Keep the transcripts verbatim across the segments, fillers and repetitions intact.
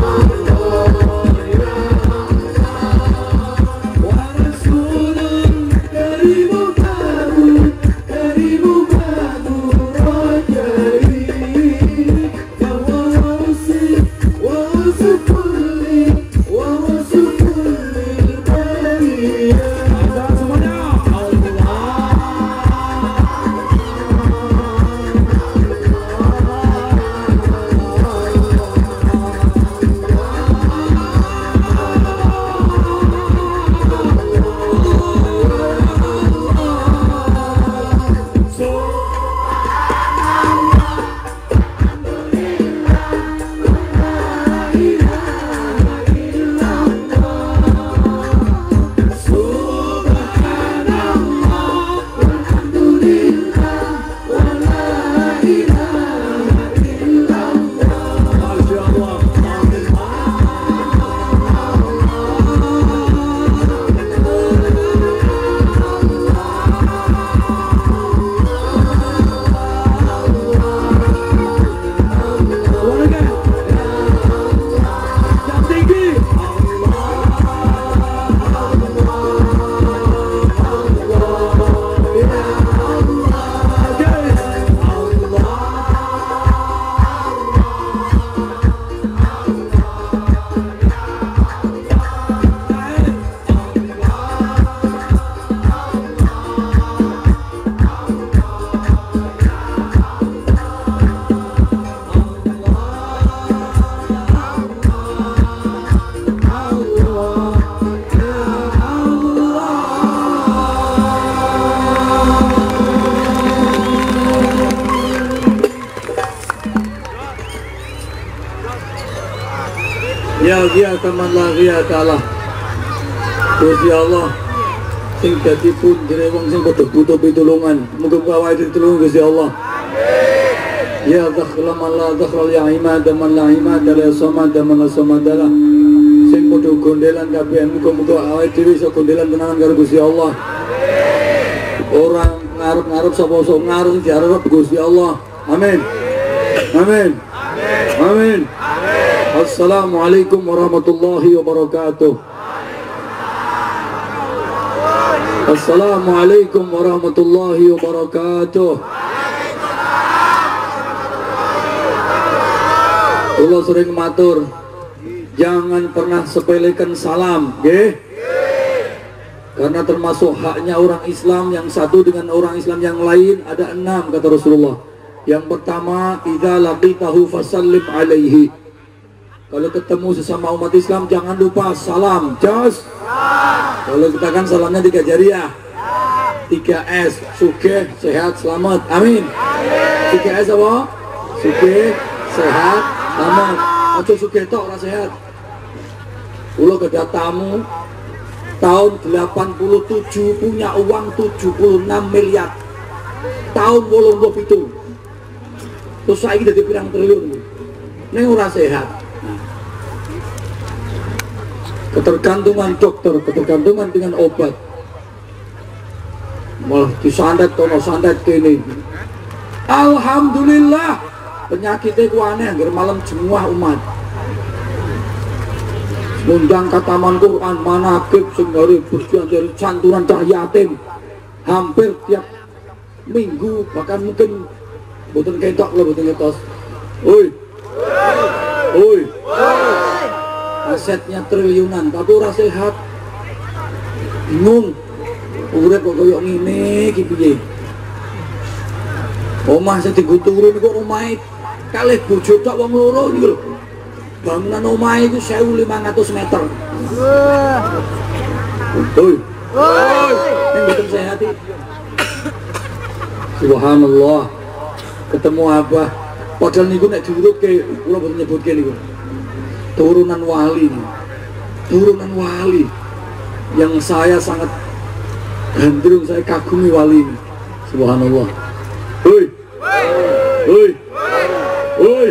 Ya ghiyata man la ghiyata Allah. Gusti Allah sing dadi pundere wong sing padha butuh pitulungan, muga-muga awake ditulung Gusti Allah. Amin. Ya dhakhla man la dhakhla ya imad man la imad la samad man la samad la. Sing padha gondelan kabeh muga-muga awake dhewe iso gondelan tenanan karo Gusti Allah. Amin. Orang ngarep-ngarep sapa sok ngarep diarep Gusti Allah. Amin. Amin. Amin. Amin. Assalamualaikum warahmatullahi wabarakatuh. Assalamualaikum warahmatullahi wabarakatuh. Allah sering matur, jangan pernah sepelekan salam, nggih. Karena termasuk haknya orang Islam yang satu dengan orang Islam yang lain ada enam kata Rasulullah. Yang pertama, idza laqitahu fasallim alaihi. Kalau ketemu sesama umat Islam jangan lupa salam. Jos. Kalau kita kan salamnya tiga jariah. Tiga S, sugih, sehat, selamat. Amin. Tiga S apa? Sugih, sehat, selamat. Ojo sugih tok ora sehat. Kula gadah tamu tahun delapan puluh tujuh punya uang tujuh puluh enam miliar. Tahun wolong puluh pitu. Terus saiki dadi pirang triliun. Ning ora sehat. Ketergantungan dokter, ketergantungan dengan obat, malah disandat tono sandat kene. Alhamdulillah penyakitnya ku aneh, agar malam semua umat ngundang kataman Quran, manakib senggari berjuang dari santunan cah yatim hampir tiap minggu, bahkan mungkin boten ketok loh, boten ketos. Oi, oi, asetnya triliunan tapi ora sehat, bingung urip kok koyo ngene iki piye. Omah sing dienggo turun kok omahe kalih bojo tok wong loro iki lho. Bangunan omah iku seribu lima ratus meter. Oi. Oi. Ning boten sehat iki. Subhanallah. Ketemu apa? Padahal niku nek diurutke kula boten nyebutke niku. Turunan wali, turunan wali yang saya sangat gandrung, saya kagumi wali ini. Subhanallah. Hoi, hoi, hoi.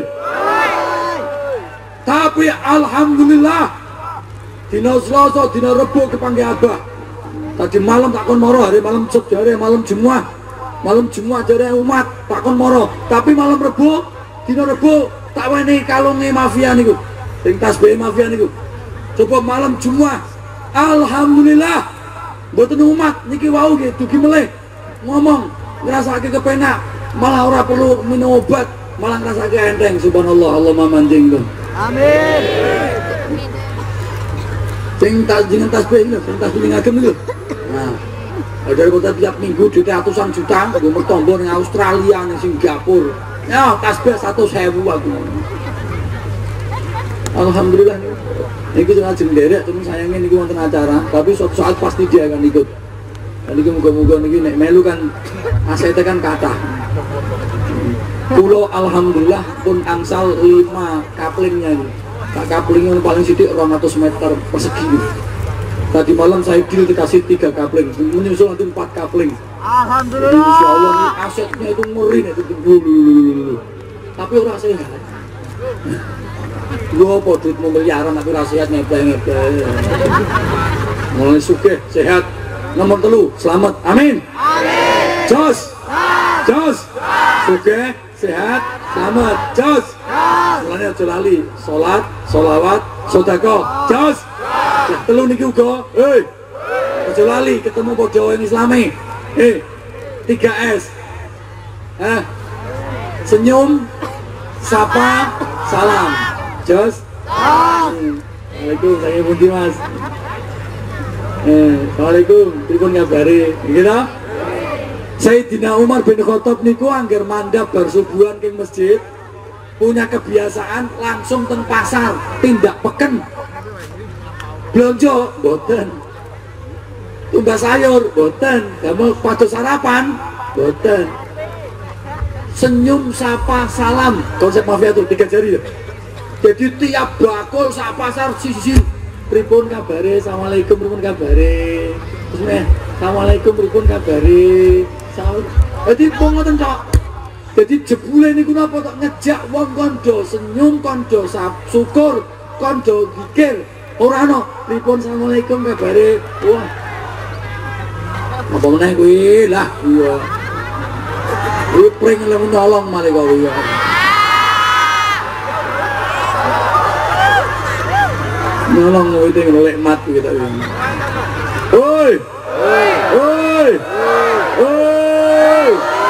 Tapi alhamdulillah, dina Selasa, dina Rebo kepanggih abah. Tadi malam takon moro, hari malam Jumat, hari malam Jumat, malam Jumat hari umat takon moro. Tapi malam Rebo, dina Rebo tak wani kalunge mafia niku. Sing tasbih mafia niku. Coba malam Jumat. Alhamdulillah. Mboten umat niki wau nggih dugi melih ngomong ngrasake kepenak, malah ora perlu minum obat, malah ngrasake enteng. Subhanallah, Allahumma manjing. Amin. Sing tas jeneng tasbih niku, sing tasbih ngagem niku. Nah, ada kota tiap minggu duit ratusan juta, gue mertombol ning Australia, ning Singapura. Ya, tasbih satu sewu aku. Alhamdulillah nih. Ini kita ngajeng derek, temen sayangnya ini wonten acara, tapi suatu saat pasti dia akan ikut. Dan ini moga-moga ini nek melu kan asetnya kan kata. Pulau alhamdulillah pun angsal lima kaplingnya ini. Kak kaplingnya paling sedikit dua ratus meter persegi. Tadi malam saya deal dikasih tiga kapling, menyusul nanti empat kapling. Alhamdulillah. Jadi, insya Allah ini asetnya itu merin itu dulu. Tapi orang sehat. Gua apa duit mau miliaran tapi orang sehat ngepleng-ngepleng. Mulai sugih, sehat. Nomor telu, selamat. Amin. Amin. Jos. Jos. Sugih, sehat, selamat. Jos. Mulanya aja lali, salat, sholawat, sedekah. Jos. Telu niki uga, hei, aja lali ketemu padha wong Islami, eh, tiga S, eh, senyum, sapa, salam, jos, Assalamualaikum, saya Bundi Mas, eh, Assalamualaikum, pripun ngabari, gitu? Sayyidina Umar bin Khattab niku angger mandhap bar subuhan king masjid, punya kebiasaan langsung teng pasar, tindak peken. Belanja, boten. Tumbas sayur, boten. Kamu pada sarapan, boten. Senyum, sapa, salam. Konsep mafia itu tiga jari ya. Jadi tiap bakul sak pasar sisi. Pripun kabare? Assalamualaikum, pripun kabare? Terus nih, assalamualaikum, pripun kabare? Jadi wong ngoten kok. Jadi jebule niku napa tok ngejak wong kondo senyum, kondo syukur, kondo zikir. Ora ana, pripun assalamualaikum kabare. Wah. Apa meneh kuwi? Lah, iya. Kuwi pring lemu nolong malih kok kuwi. Nolong kuwi teng lek mat kuwi tak. Oi. Oi. Oi.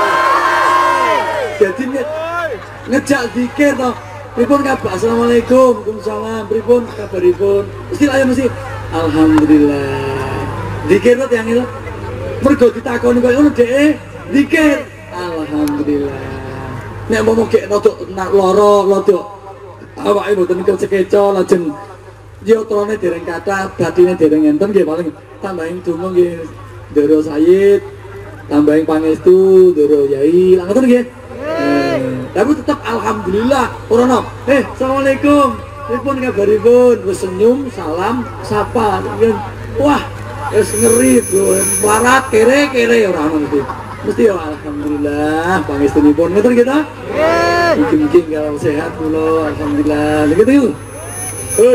Jadi ngejak zikir toh. Pripun kabar? Assalamualaikum, waalaikumsalam. Pripun kabaripun? Mesti ayo mesti. Alhamdulillah. Zikir to yang itu. Mergo ditakoni koyo ngono dhek, zikir. Alhamdulillah. Nek mau gek rodok lara, rodok awake mboten kecekeco lajeng yotrone dereng kathah, batine dereng enten nggih paling tambahin donga nggih Ndoro Sayyid, tambahin pangestu Ndoro Yai, lha ngoten nggih. Tapi tetap alhamdulillah ora ono. Eh, assalamualaikum. Pripun kabaripun? Wis senyum, salam, sapa. Wah, wis ngeri, Bro. Barat kere-kere ora ono iki. Mesti ya alhamdulillah pangestunipun. Ngoten kita? Nggih. Mugi-mugi kalau sehat kula alhamdulillah. Begitu yuk. Hoi.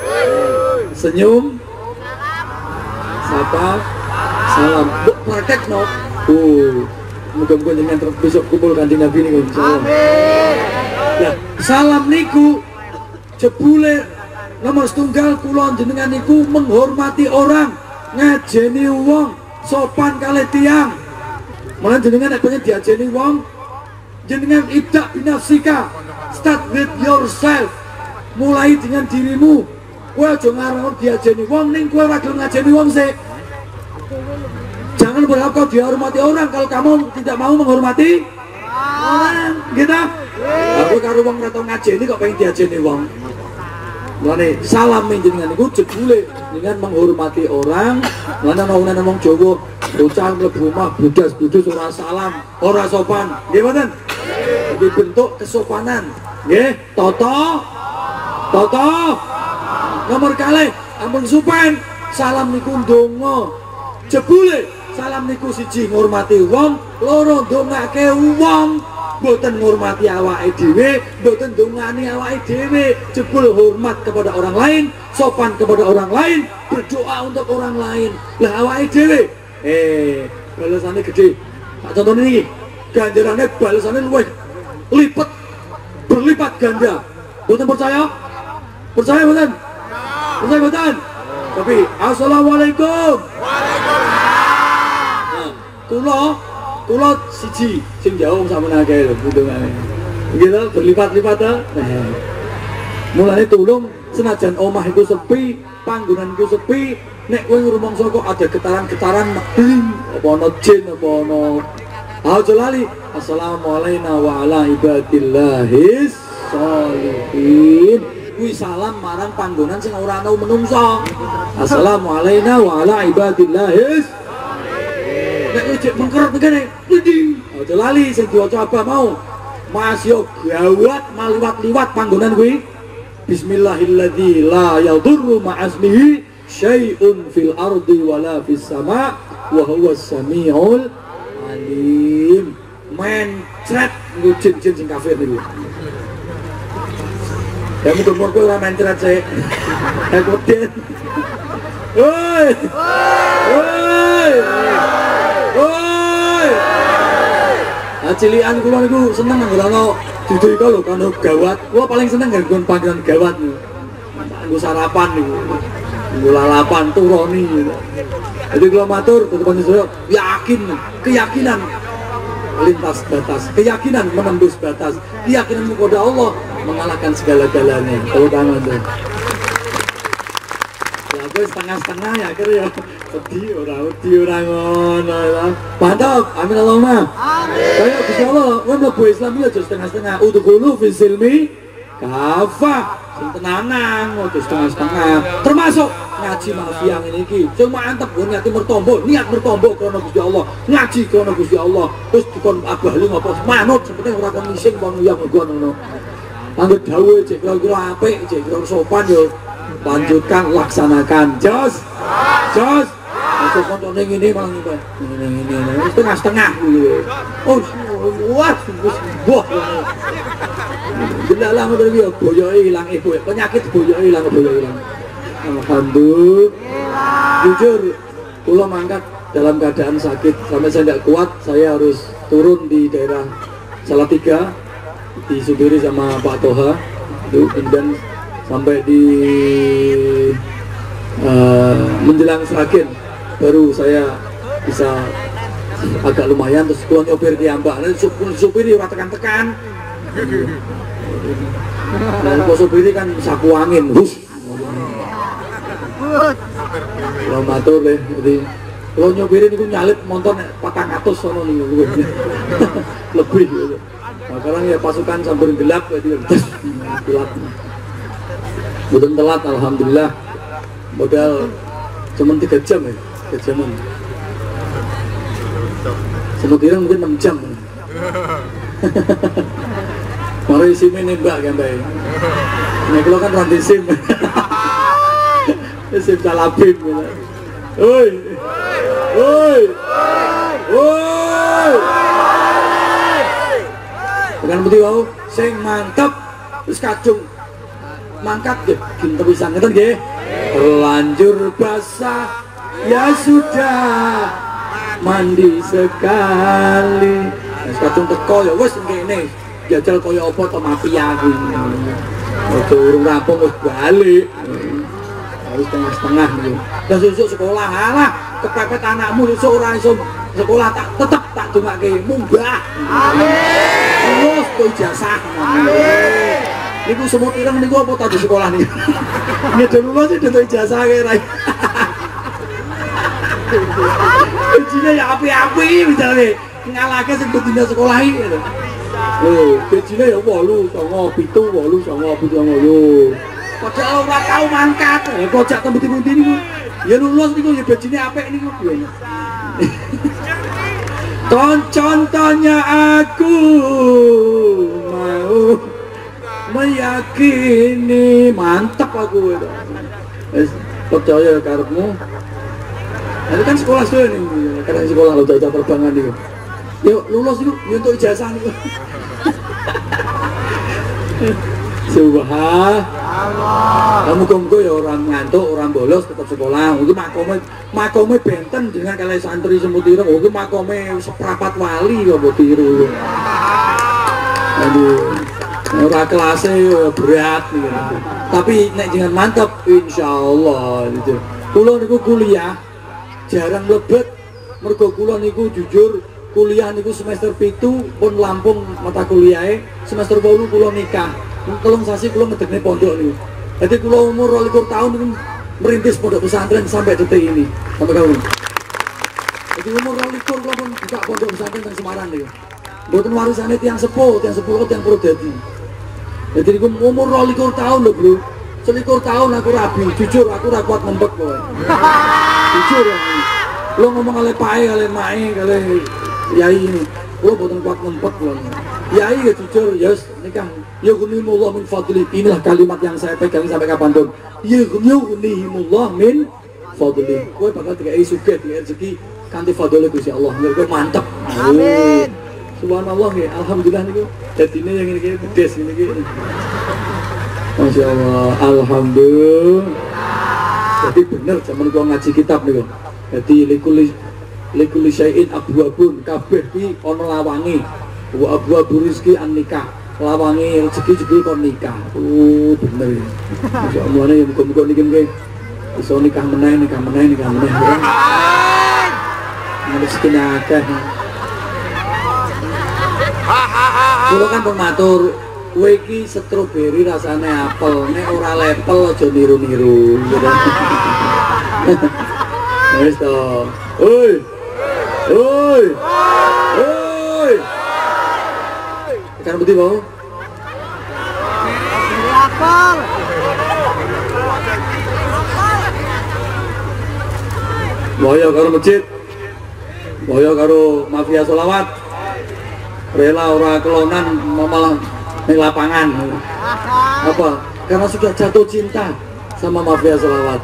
Senyum, sapa, salam. Mbok praktekno. Oh. Mudah-mudahan jenengan terus besok kumpul kanjeng Nabi niku insyaallah. Amin. Lah, salam niku jebule nomor setunggal kula jenengan niku menghormati orang, ngajeni wong, sopan kalih tiyang. Malah jenengan nek pengen diajeni wong, jenengan ibda binafsika. Start with yourself. Mulai dengan dirimu. Kowe aja ngarep diajeni wong ning kowe ora gelem ngajeni wong sik. Jangan berharap kau dihormati orang kalau kamu tidak mau menghormati orang, gitu. Aku karo wong ora tau ngajeni kok pengen diajeni wong. Mulane salam jenengan niku jebule dengan menghormati orang. Mana ana wong Jawa bocah mlebu omah budas-budus ora salam, ora sopan. Nggih mboten? Iki bentuk kesopanan. Nggih, toto. Toto. Nomor kalih ampun sopan. Salam niku ndonga. Jebule salam niku siji ngurmati wong, loro ndongake wong, mboten ngurmati awake dhewe, mboten ndongani awake dhewe. Jebul hormat kepada orang lain, sopan kepada orang lain, berdoa untuk orang lain. Lah awake dhewe eh balasane gede. Tak contohnya iki, ganjarane balasane luwih lipat berlipat ganda. Mboten percaya? Percaya betul? Percaya betul? Tapi assalamualaikum. Waalaikumsalam. Kulo, kulo siji sing jauh sama naga lho, hidungane. Gitu berlipat-lipat ta. Nah. Mulane tulung senajan omah iku sepi, panggonan iku sepi, nek kowe ngrumangsa kok ada getaran-getaran bling, apa ana jin apa ana. Aja lali. Assalamualaikum wa ala ibadillahis sholihin. Kuwi salam marang panggonan sing ora ana menungso. Assalamualaikum wa ala ibadillahis sholihin. Nek ojek mengker begini, ding. Aja lali sing diwaca apa mau. Mas yo gawat maliwat-liwat panggonan kuwi. Bismillahilladzi la yadurru ma'asmihi syai'un fil ardi wala fis sama' wa huwas samiul alim. Mencret nggo jin-jin sing kafir niku. Ya muga-muga kowe ora mencret sik. Aku den. Oi! Oi! Oi! Acilian kula niku seneng anggere ana dudu iku lho kano gawat. Kula paling seneng nggon panggilan gawat niku. Nggo sarapan niku. Nggo lalapan turoni. Jadi kula matur tetep panjenengan yakin, keyakinan lintas batas, keyakinan menembus batas, keyakinan kepada Allah mengalahkan segala-galanya. Kalau tangan tuh. Ya gue setengah-setengah ya kira ya. Wedi ora wedi ora ngono ya. Mantap, amin Allahumma. Amin. Kayak Gusti Allah, kowe mlebu Islam iki aja setengah-setengah. Udkhulu fi silmi kafah. Sing tenanan, aja setengah-setengah. Termasuk ngaji mafiang ini iki. Sing mantep nggon niat mertombo, niat mertombo karena Gusti Allah. Ngaji karena Gusti Allah. Terus dikon abah lu ngopo manut sepenting ora kon ngising kon uyang ngono. Anggere dawuh cek kira-kira apik, cek kira sopan yo. Lanjutkan, laksanakan. Jos. Jos. Masuk kontone ngene malah ngene. Ngene-ngene. Setengah-setengah gitu. Oh, wah, wah. Delalah ngoten iki boyoke ilang ibu. Penyakit boyoke ilang boyoke ilang. Alhamdulillah. Jujur, kula mangkat dalam keadaan sakit sampai saya tidak kuat, saya harus turun di daerah Salatiga, disupiri sama Pak Toha, itu dan sampai di uh, menjelang Sragen baru saya bisa agak lumayan, terus kula nyopir di ambak, supir supir ora tekan-tekan. Dan kok supir kan sapu angin, hus. Kalau matur deh, jadi kalau nyobirin itu nyalip motor patang atus sono nih, lebih gitu. Nah, sekarang ya pasukan sambil gelap, jadi gelap. Betul telat, alhamdulillah. Modal cuma tiga jam ya, tiga jaman. Semua mungkin enam jam. Mari sim nembak kan baik. Nah kalau kan rantai sim. Sim salabim gitu. Oi. Oi. Oi. Dengan putih wau sing mantep terus kacung mangkat nggih kinten pisan ngeten nggih. Terlanjur basah ya sudah mandi sekali. Wis kacung teko ya wis ngene. Jajal kaya apa to mafia kuwi. Ojo urung rampung wis balik. Setengah-setengah gitu. Dan susuk sekolah alah kepepet anakmu susuk ora iso sekolah tak tetep tak dongake munggah. Amin. Lulus tuh ijazah. Amin. Niku semut ireng niku apa tak di sekolah niku. Nek lulus itu ijazah kira. Ujine ya api-api misale ngalake sing dina sekolah iki. Lho, gejine ya wolu, songo, pitu, wolu, songo, pitu, wolu. Kocak ora tau mangkat, kocak tembuti-tembuti niku. Ya lulus niku ya bajine apik niku. Contohnya aku mau meyakini, mantap aku itu. Wis percaya karepmu. Itu kan sekolah suwe niku, karena sekolah lo jajah perbangan niku. Yuk lulus niku, yo untuk ijazah niku. Subhanallah. Kamu muga ya orang ngantuk, orang bolos tetap sekolah. Mungkin makome makome benten dengan kalian santri semut ireng. Mungkin makome seprapat wali ya mbok tiru. Aduh. ora kelasnya berat gitu. Tapi nek jangan mantap insyaallah gitu. Kula niku kuliah jarang mlebet mergo kula niku jujur kuliah niku semester pitu pun Lampung mata kuliahnya semester wolu kula nikah. Telung sasi kula ngedekne pondok niku. Jadi kula umur dua puluh tahun niku merintis pondok pesantren sampai detik ini. Sampai kamu. Jadi umur dua puluh kula pun buka pondok pesantren teng Semarang niku. Mboten warisane tiyang sepuh, tiyang sepuh tiyang Prodadi. Jadi niku umur dua puluh tahun lho, Bro. Selikur tahun aku rabi, jujur aku ora kuat ngempet kowe. Jujur ya. Lo ngomong kali pae, kali mae, kali yai ini. Lo boten kuat ngempet lo. Yai ya jujur, yes, nikah. Ya ghnimullah min fadli. Inilah kalimat yang saya pegang sampai kapanpun. Ya ghnimullah min fadli. Kowe bakal dikai sugih, dikai rezeki kanthi fadhile Gusti Allah. Kowe mantep. Amin. Subhanallah ya, alhamdulillah niku. Dadine yang ini pedes ini iki. Masya Allah, alhamdulillah. Jadi bener zaman gua ngaji kitab nih, jadi likuli likuli syai'in abu-abun kabeh ki ono lawangi, wa abu-abu rizki an nikah, lawangi rezeki juga kon nikah. Oh bener. Masya Allah nih, muka-muka niki niki, iso nikah meneh, nikah meneh, nikah meneh. Rezeki akeh. Kulo kan pematur. Kowe iki stroberi rasane apel, nek ora lepel aja niru-niru. Wis to. Oi. Oi. Oi. Kan budi mau? Apel. Boyo karo masjid. Boyo karo mafia sholawat. Rela ora kelonan malah di lapangan. Apa? Karena sudah jatuh cinta sama mafia sholawat.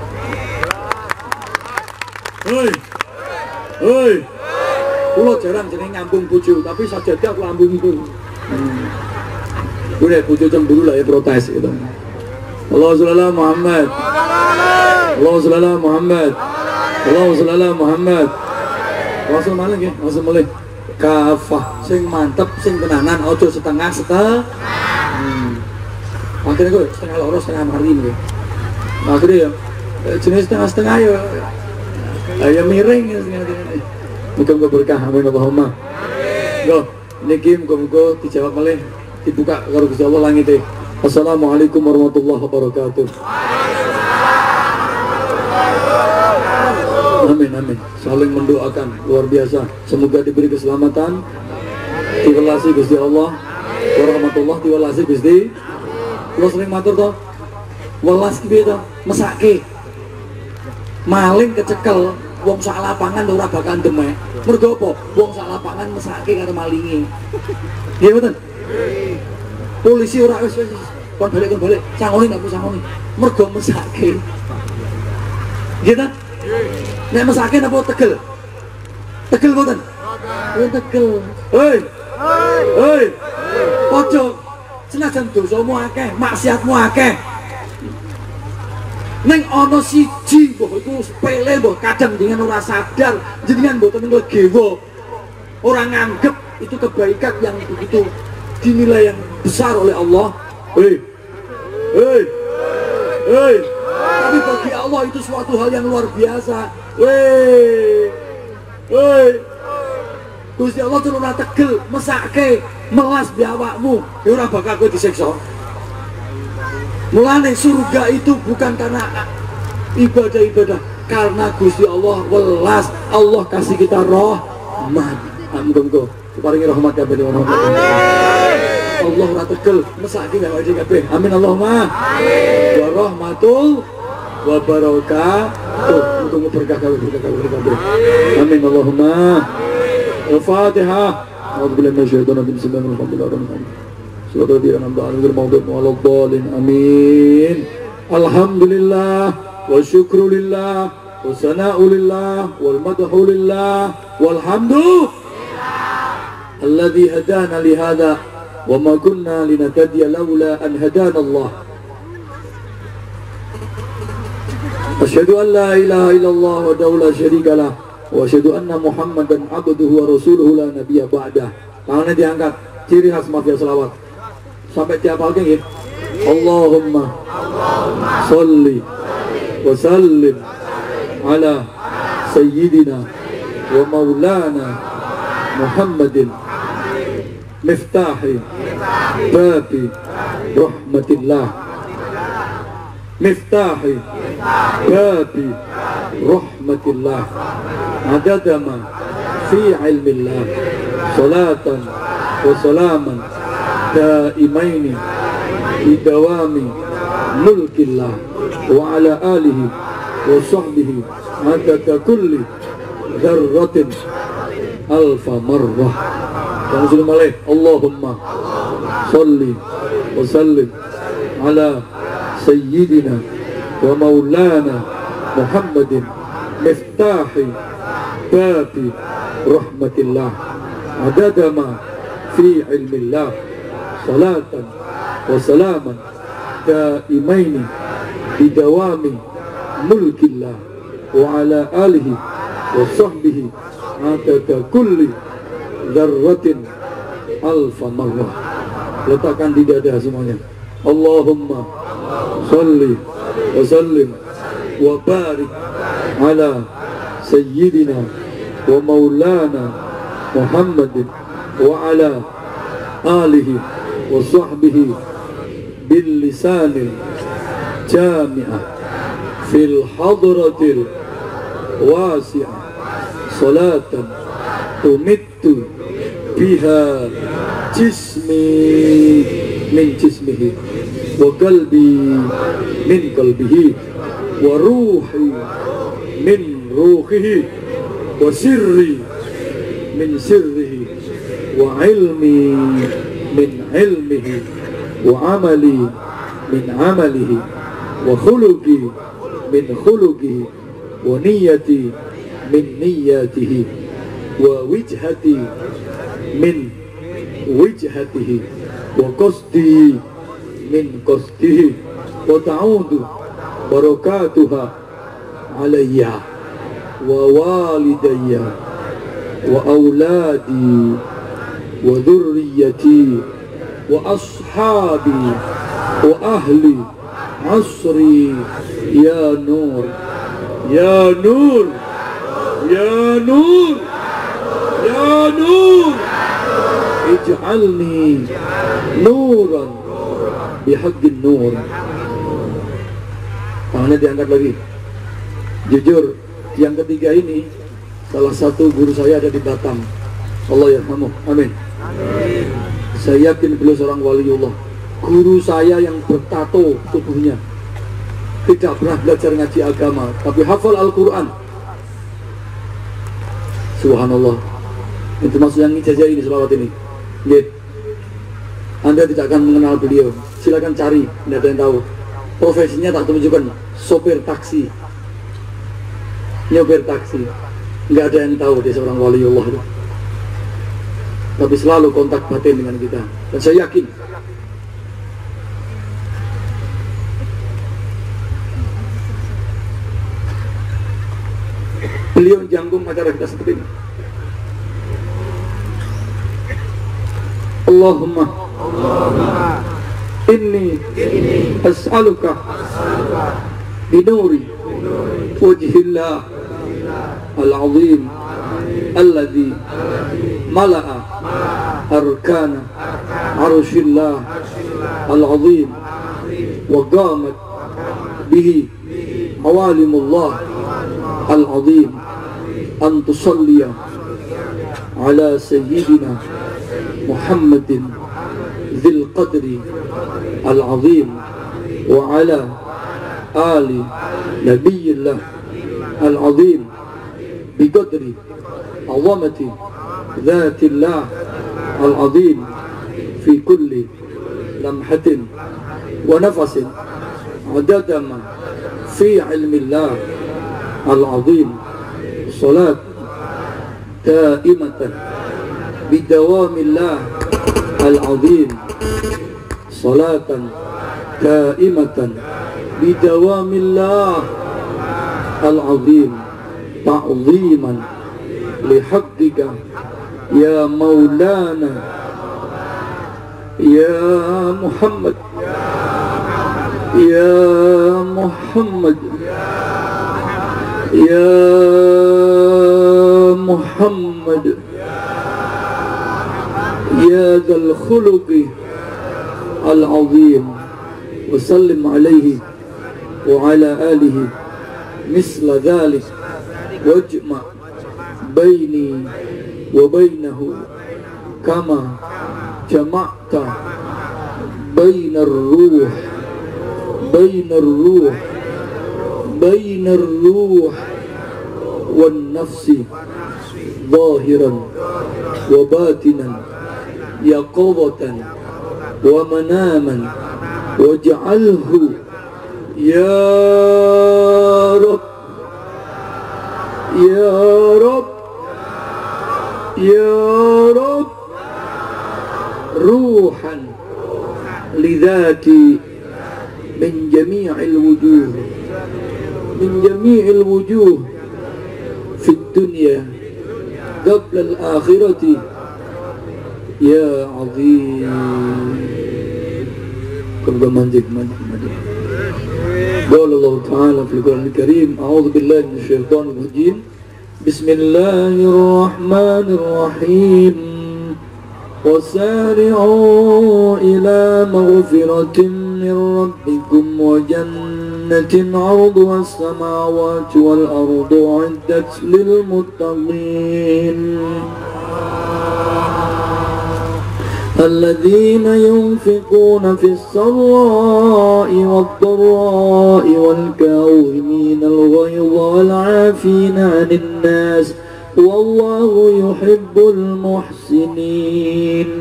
Hei, hei, kulo jarang jeneng nyambung bojo, tapi sajadah aku ambung itu. Hmm. Udah bojo cemburu lah ya protes gitu. Allahumma sholli ala Muhammad. Allahumma sholli ala Muhammad. Allahumma sholli ala Muhammad. Langsung malah nggih, langsung mulai. Kafah sing mantep sing tenanan ojo setengah setengah hmm. Akhirnya gue setengah loro setengah mari nih akhirnya ya jenis setengah setengah ya ya miring ya setengah muka-muka berkah amin Allahumma go niki muka-muka dijawab oleh dibuka kalau Gusti Allah langit deh. Assalamualaikum warahmatullahi wabarakatuh. Amin amin, saling mendoakan luar biasa. Semoga diberi keselamatan, diwelasi Gusti Allah, warahmatullah diwelasi Gusti. Lo sering matur toh, welas ki to, mesake. Maling kecekel, wong sak lapangan ora bakal demek. Mergo apa? Wong sak lapangan mesake karo malinge. Nggih mboten? Polisi ora wis wis kon balik kon balik, sangoni ndak sangoni. Mergo mesake. Nggih ta? Nek mesake apa tegel? Tegel mboten? Oh tegel. Hei. Hei. Ojo senajan dosamu akeh, maksiatmu akeh. Ning ana siji mbah iku sepele mbah kadang dengan ora sadar, jenengan mboten nglegewo. Ora nganggep itu kebaikan yang begitu dinilai yang besar oleh Allah. Hei. Hei. Hei. Tapi bagi Allah itu suatu hal yang luar biasa. Weh, weh, Gusti Allah tuh ora tegel, mesake, melas biawakmu, ya ora bakal kowe disiksa. Mulane surga itu bukan karena ibadah-ibadah, karena Gusti Allah welas, Allah kasih kita rahmat. Muga-muga paringi rahmat kabeh wa rahmat. Allah ora tegel, mesake awake kabeh. Amin Allahumma. Amin. Wa rahmatul wa barakatuh. Untuk berkah kami berkah kami. Amin Allahumma. Al-Fatihah. A'udzubillahi minasyaitonir rajim. Bismillahirrahmanirrahim. Surah Al-An'am al maghdubi alaihim. Amin. Alhamdulillah wa syukru lillah wa sana'u lillah wal madhu lillah walhamdu alladzi hadana li hadza wa ma kunna linahtadiya laula an hadana Allah. Asyhadu an la ilaha illallah wahdahu la syarika lah wa asyhadu anna Muhammadan abduhu wa rasuluhu la nabiyya ba'dah. Tangannya diangkat, ciri khas mafia selawat. sampai tiap kali ya. Allahumma sholli wa sallim ala sayyidina wa maulana Muhammadin miftahi babi rahmatillah, miftahi babi rahmatillah, adadama fi ilmillah, salatan wa salaman daimaini bidawami mulkillah wa ala alihi wa sahbihi adada kulli dzarratin alfa marrah. Yang sudah malih, Allahumma sholli wa sallim ala sayyidina wa maulana Muhammadin miftahi babi rahmatillah, adadama fi ilmillah, salatan wa salaman daimaini bidawami mulkillah wa ala alihi wa sahbihi adada kulli dzarratin alfa marrah. Letakkan di dada semuanya. Allahumma sholli wa sallim wa barik ala sayyidina wa maulana Muhammadin wa ala alihi wa sahbihi bil lisanil jami'ah fil hadratil wasi'ah salatan tumittu biha jismi min jismihi wa qalbi min qalbihi wa ruhi min ruhihi wa sirri min sirrihi wa ilmi min ilmihi wa amali min amalihi wa khuluqi min khuluqihi wa niyyati min niyyatihi wa wijhati min wijhatihi wa qasdi min qasdihi wa ta'udu barakatuha alayya wa walidayya wa awladi wa dhurriyyati wa ashabi wa ahli asri ya nur ya nur ya nur ya nur ij'alni nuran bihaqqin nur. Tangannya diangkat lagi. Jujur, yang ketiga ini salah satu guru saya ada di Batam. Allah yarhamuh. Amin. Amin. Saya yakin beliau seorang waliullah. Guru saya yang bertato tubuhnya, tidak pernah belajar ngaji agama, tapi hafal Al-Quran. Subhanallah. Itu maksud yang ijazah ini, selawat ini. Lihat, Anda tidak akan mengenal beliau. Silakan cari, tidak ada yang tahu. Profesinya tak tunjukkan, sopir taksi, nyopir taksi. Nggak ada yang tahu dia seorang waliullah itu. Tapi selalu kontak batin dengan kita. Dan saya yakin beliau janggung acara kita seperti ini. Allahumma, Allahumma inni, inni as'aluka binuri wajhillah al-azim alladhi mala'a arkana arshillah al-azim wa qamat bihi awalimullah al-azim an tusalliya ala sayyidina Muhammadin dzil qadri al-azim wa ala ali nabiyillah al-azim biqadri azamati dhatillah al-azim fi kulli lamhatin wa nafasin adadama fi ilmillah al-azim salat daimatan bidawamillah al-azim salatan daimatan bidawamillah al-azim ta'ziman lihaqqika ya maulana Ya Muhammad, Ya Muhammad, Ya Muhammad, Ya Dzal Khuluqi Al-Azim, wa sallim alaihi wa ala alihi misla dhalik, wajma baini wa bainahu kama jama'ta bainar ruh bainar ruh bainar ruh wan nafsi zahiran wa batinan yaqadatan wa manaman waj'alhu ya Rabb ya Rabb ya Rabb ruhan lidhati min jami'il wujuh min jami'il wujuh fid dunya qabla al-akhirati ya azim. Qul manjik manjik manjik. Qala Allah Ta'ala fil Qur'an al-Karim, a'udzu billahi minasy syaithanir rajim. Bismillahirrahmanirrahim. وسارعوا إلى مغفرة من ربكم وجنة عرضها السماوات والأرض أعدت للمتقين الذين ينفقون في السراء والضراء والكاظمين الغيظ والعافين عن الناس والله يحب المحسنين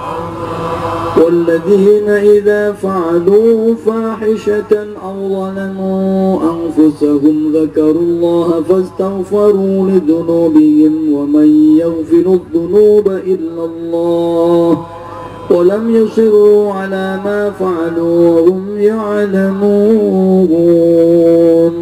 والذين إذا فعلوا فاحشة أو ظلموا أنفسهم ذكروا الله فاستغفروا لذنوبهم ومن يغفر الذنوب إلا الله ولم يصروا على ما فعلوا وهم يعلمون.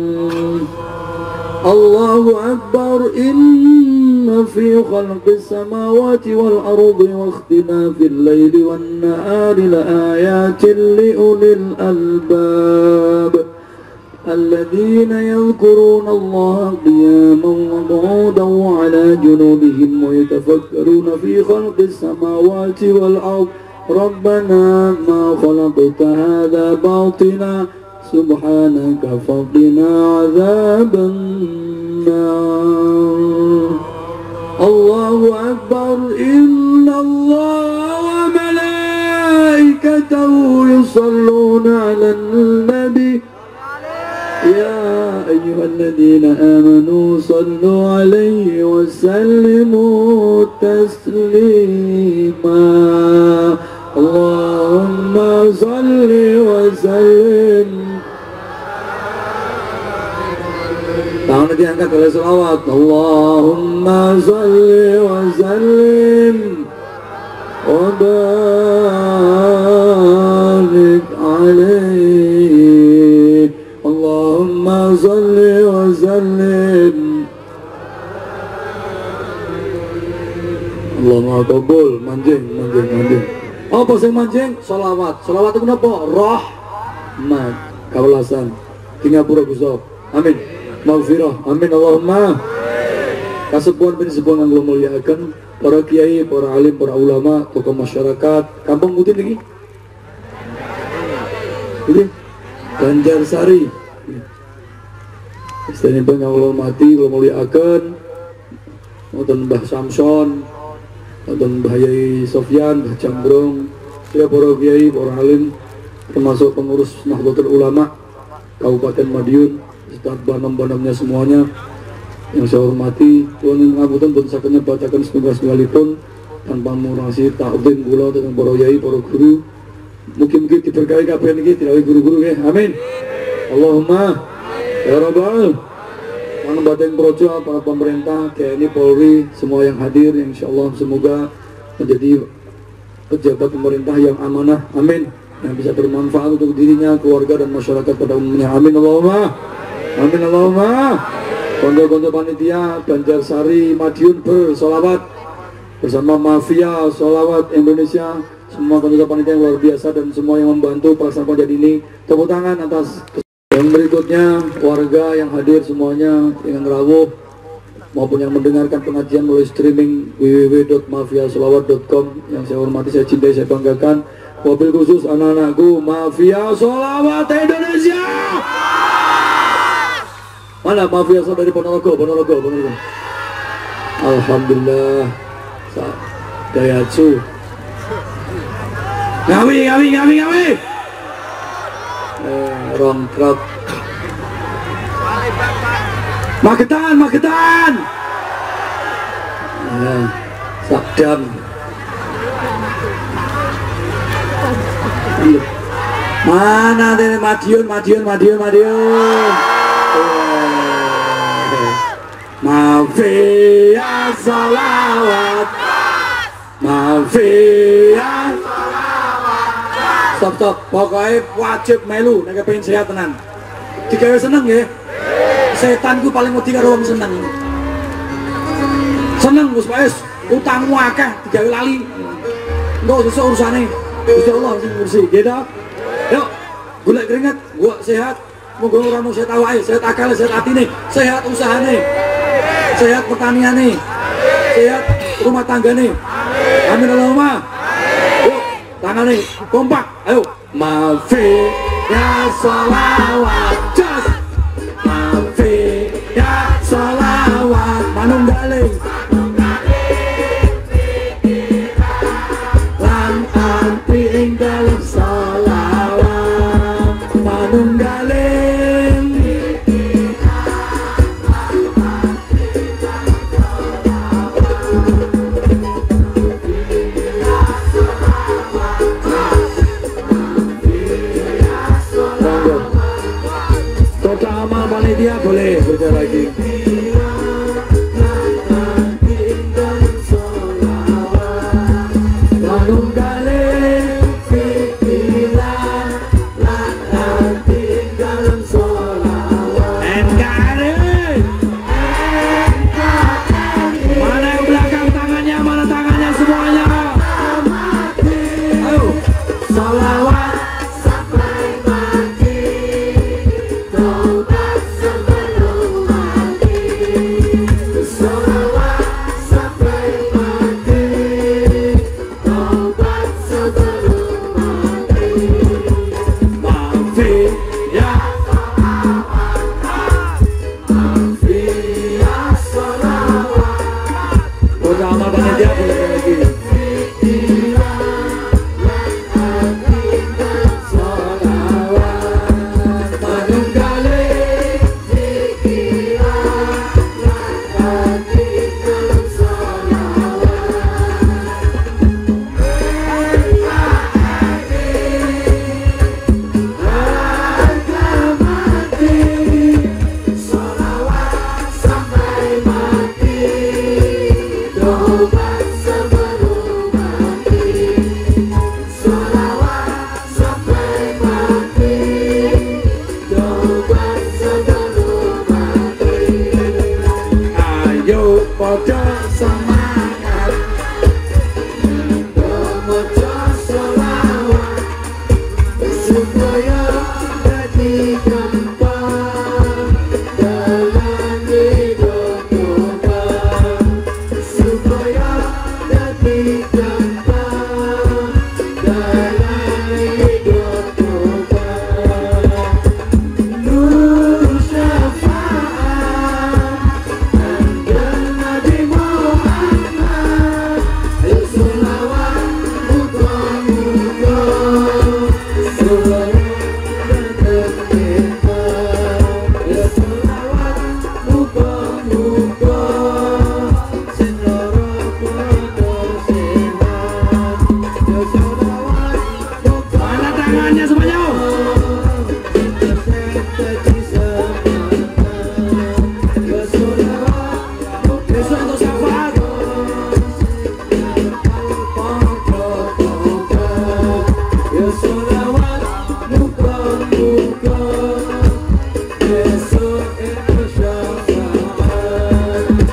الله أكبر. إن في خلق السماوات والأرض واختلاف الليل والنهار لآيات لأولي الألباب الذين يذكرون الله قياما وقعودا وعلى جنوبهم ويتفكرون في خلق السماوات والأرض ربنا ما خلقت هذا باطلا سبحانك فقنا عذاب النار. الله أكبر. إن الله وملائكته يصلون على النبي يا أيها الذين آمنوا صلوا عليه وسلموا تسليما. اللهم صل وسلم. Tangan diangkat oleh selawat. Allahumma salli wa sallim wa barik alaihi. Allahumma salli wa sallim. Allahumma qabul. Manjing, manjing, manjing. Apa sing manjing? Selawat. Selawat itu apa? Rahmat. Kawelasan. Tingapura kusop. Amin. Maghfirah. Amin. Allahumma. Kasepuan bin sepuan yang belum muliakan para kiai, para alim, para ulama, tokoh masyarakat. Kampung Putih lagi. Ini Banjarsari. Istana yang Allah mati, belum muliakan. Nonton Mbah Samson, nonton Mbah Yai Sofyan, Mbah Cambrong, ya para kiai, para alim, termasuk pengurus Nahdlatul Ulama Kabupaten Madiun. Banam-banamnya semuanya yang saya hormati, Tuhan yang ngapunten pun sakenya bacakan setunggal-setunggalipun tanpa mengurangi takdim kula dengan para yai, para guru. Mungkin-mungkin diberkahi kabeh niki dirawi guru-guru nggih. Amin. Allahumma ya rabbal alamin. Bateng projo para pemerintah, T N I, Polri, semua yang hadir, yang insyaallah semoga menjadi pejabat pemerintah yang amanah. Amin. Yang bisa bermanfaat untuk dirinya, keluarga dan masyarakat pada umumnya. Amin. Allahumma amin. Allahumma. Konco-konco panitia Banjarsari Madiun bersolawat bersama mafia solawat Indonesia semua ketua panitia yang luar biasa dan semua yang membantu pelaksanaan Pojad ini. Tepuk tangan atas. Yang berikutnya warga yang hadir semuanya yang rawuh maupun yang mendengarkan pengajian melalui streaming w w w titik mafia sholawat titik com yang saya hormati, saya cintai, saya banggakan. Wabil khusus anak-anakku Mafia Sholawat Indonesia. Mana Mafia Sholawat dari Ponorogo, Ponorogo, Ponorogo. Alhamdulillah. Daihatsu. Ngawi, ngawi, ngawi, ngawi. Eh, wrong crowd. Magetan, Magetan. Nah, Sakdam. Mana deh Madiun, Madiun, Madiun, Madiun. Mafia Sholawat, Mafia. Stop, stop. Pokoknya wajib melu. Nek pengen sehat tenan. Digawe seneng ya. Setan ku paling wedi karo wong seneng. Seneng Gus Pais, utangmu akeh digawe lali. Engko sesuk urusane. Gusti Allah sing ngurusi, gitu. Yuk, golek keringat, gua sehat. Moga ora mung sehat awake, sehat akal, sehat atine, sehat usahane. Sehat pertaniane. Sehat rumah tanggane. Amin Allahumma. Yuk, tangane kompak. Ayo. Mafia Sholawat. Just Mafia Sholawat. Manunggaling. Lan anti ing dalem sholawat. Manunggaling. Kota amal panitia boleh berjalan lagi.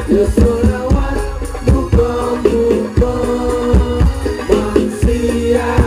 Yeah.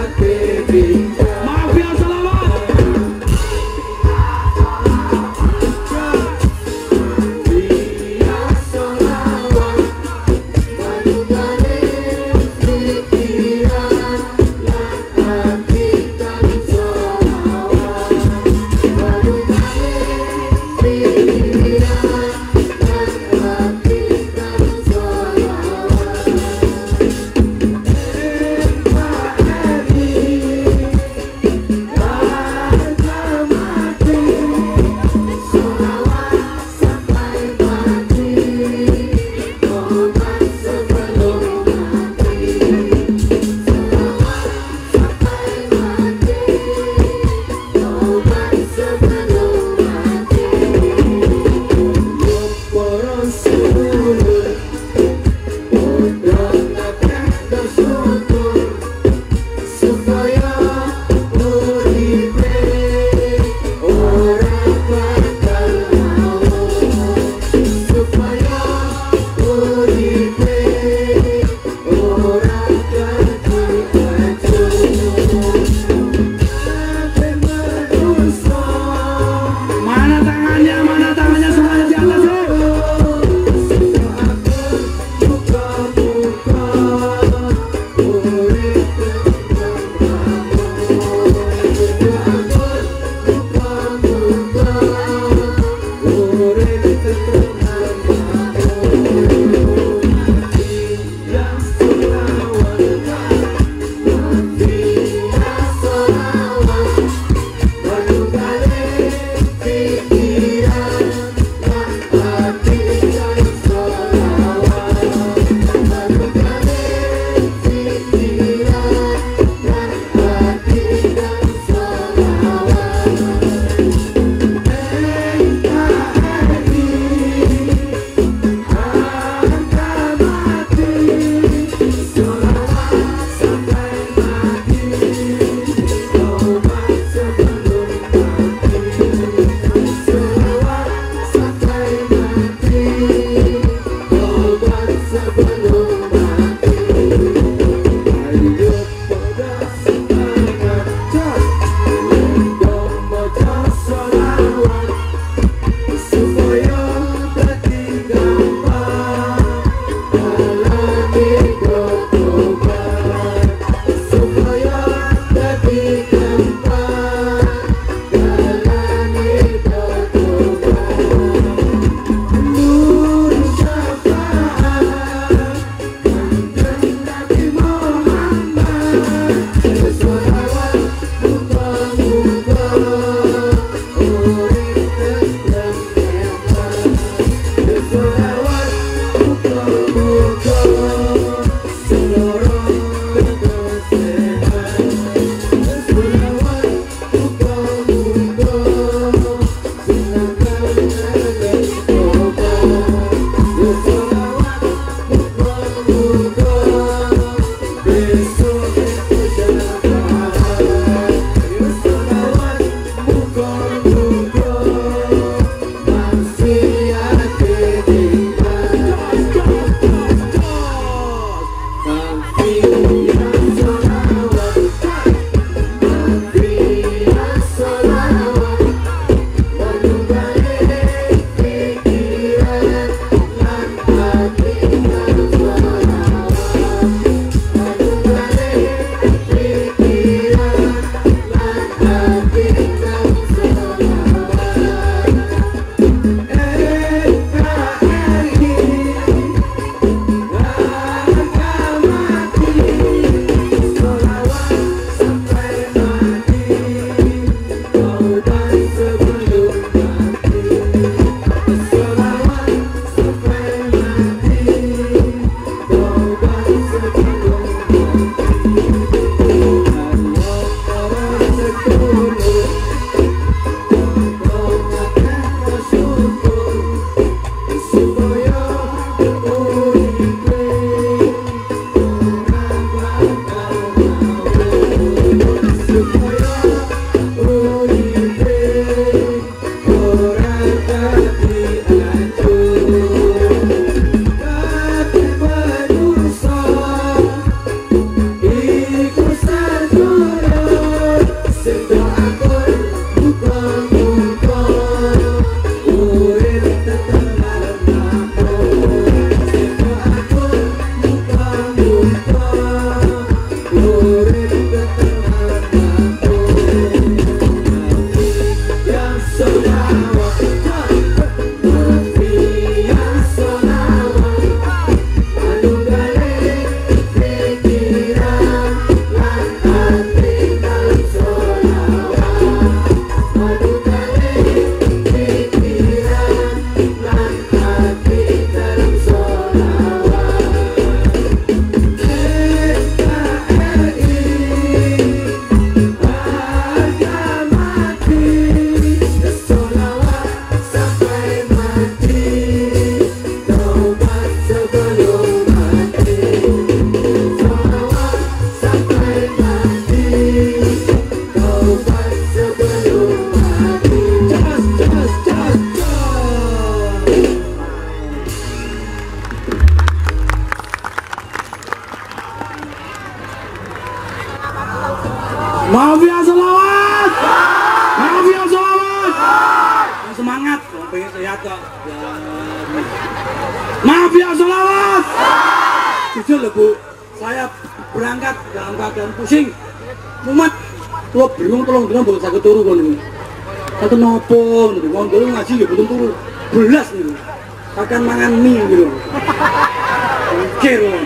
jujur loh Bu, saya berangkat dalam keadaan pusing, mumet, lo bingung tolong bilang buat saya keturu kan ini. Satu nopo, nih, orang dulu ngaji ya betul turu, belas nih, akan mangan mie gitu. Mikir loh.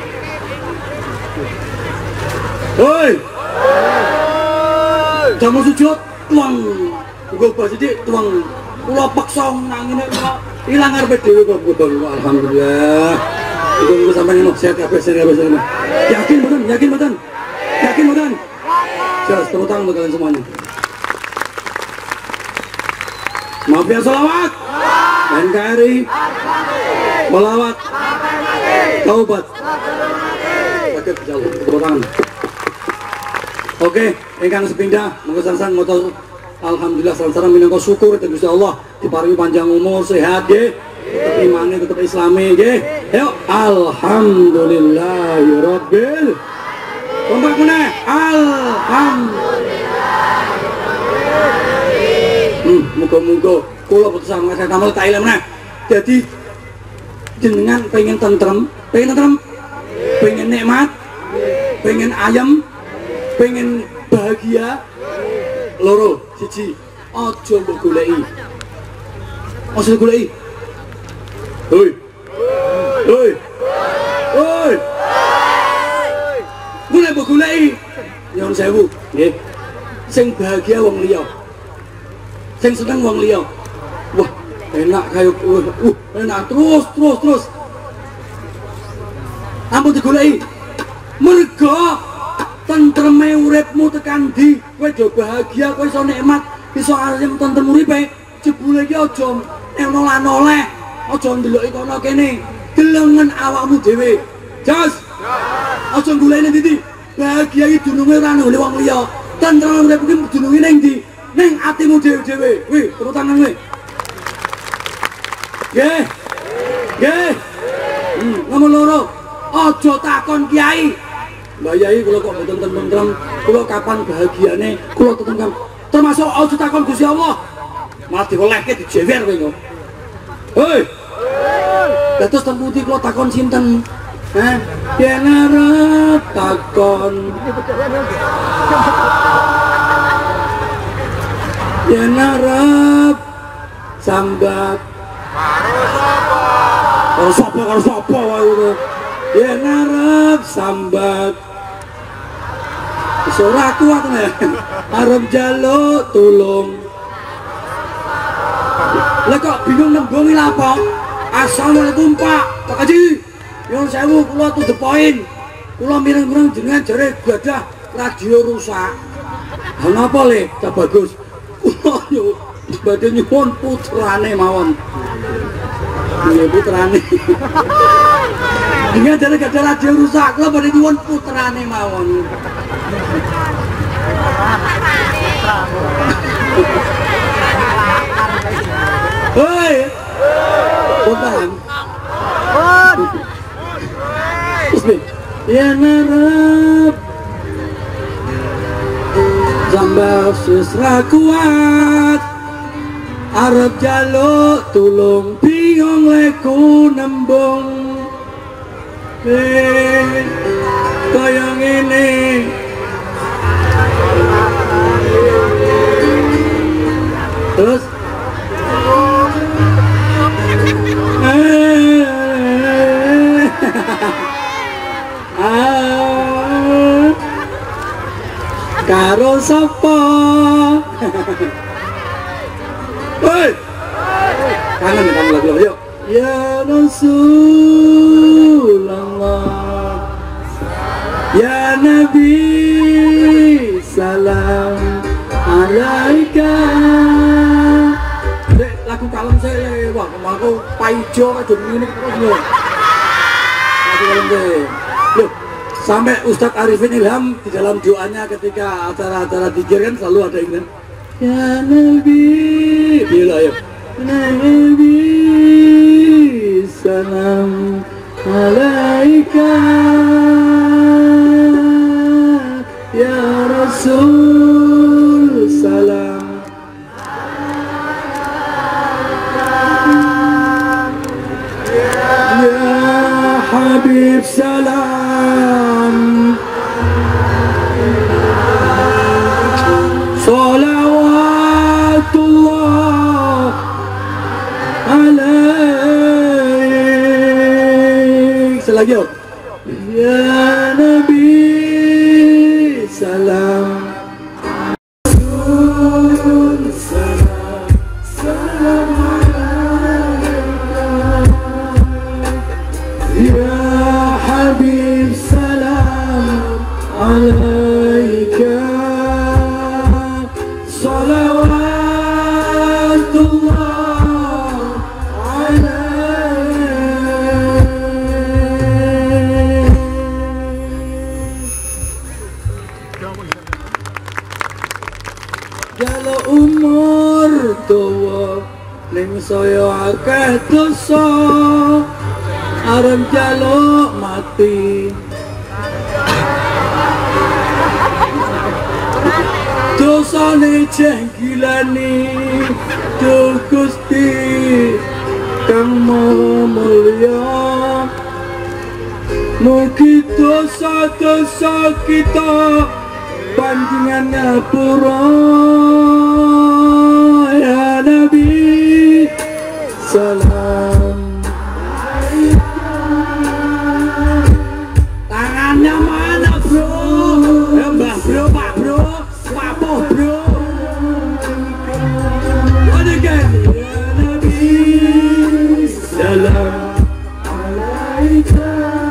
Hoi, jamu sujud, tuang, gue bahas jadi tuang, pulau paksa nangin hilang arbet dulu kok betul. Alhamdulillah. Tunggu sampai ini sehat apa sehat apa sehat. Yakin betul, yakin betul, yakin betul. Jelas tepuk tangan untuk kalian semuanya. Maaf ya salawat, N K R I, melawat, taubat. Sakit jauh, tepuk tangan. Oke, ingkang sepindah, monggo sansang motor. Alhamdulillah sansang minangka syukur dan Gusti Allah diparingi panjang umur, sehat nggih. Tetap imane, tetap islami nggih. Ayo, alhamdulillahirabbil. Kompak meneh. Alhamdulillah. Hmm, muga-muga kula putusan saya tamal tak ilmu meneh. Jadi jenengan pengen tentrem, pengen tentrem, pengen nikmat, pengen ayam, pengen bahagia. Loro, siji, aja mbok goleki. Aja goleki. Hoi. Hoi. Hoi. Mulai mbok goleki. Nyuwun sewu, nggih. Sing bahagia wong liya. Sing seneng wong liya. Wah, enak kayak uh, uh enak terus terus terus. Ampun digoleki. Mergo tentreme uripmu tekan ndi, kowe do bahagia, kowe iso nikmat, iso alim tentrem uripe, jebule iki aja noleh-noleh, aja ndeloki kono kene, delengen awakmu dhewe. Jos. Aja goleki ndi, bahagia iki dununge ora nang wong liya. Tentrem urip iki dununge ning ndi? Ning atimu dhewe-dhewe. Wih, tepuk tangan kowe. Nggih. Nggih. Hmm, nomor loro, aja takon kiai. Mbak Yai, kalau kok betul tentrem, kalau kapan bahagiane, kalau tentrem, termasuk aja takon Gusti Allah, malah diolehke dijewer kowe kok. Hei, terus temputi kalau takon sinten, eh, yen arep takon, yen arep sambat, karo sapa, karo sapa wae. Yen arep sambat ora kuat nih, arep njaluk tulung. Lah kok bingung nembungi lha apa? Assalamualaikum Pak, Pak Haji. Nyuwun sewu kula to the point. Kula mireng-mireng jenengan jare gadah radio rusak. Lah napa le? Cak bagus. Kula yo badhe nyuwun putrane mawon. Iya putrane. Dengan jare gadah radio rusak, kula badhe nyuwun putrane mawon. Hei, bukan. Ya narap, jambak susra kuat, arep jaluk tulung bingung leku nembung. Eh, kaya ngene. Terus karo sapa? Hei, kangen kamu lagu-lagu yuk. Ya Rasulullah, ya Nabi, salam alaika. Dek, lagu kalem saya, wah, kemaku paijo aja begini terus loh. Lagu kalem saya. Loh, sampai Ustadz Arifin Ilham di dalam doanya ketika acara-acara dikir kan selalu ada ini. Ya Nabi, bila ya. Nabi, salam alaika. Ya Rasul, salam. Ya Habib, salam. lagi yuk. Ya Nabi salam salam salam ya Habib salam alaika salawatullah jalo umur tuwa ning saya akeh dosa arep jaluk mati dosane jenggilani Duh Gusti kang maha mulya mugi dosa-dosa kita panjenengan ngapura ya Nabi salam tangannya mana bro ya mbah bro pak bro papoh bro what again ya Nabi salam alaika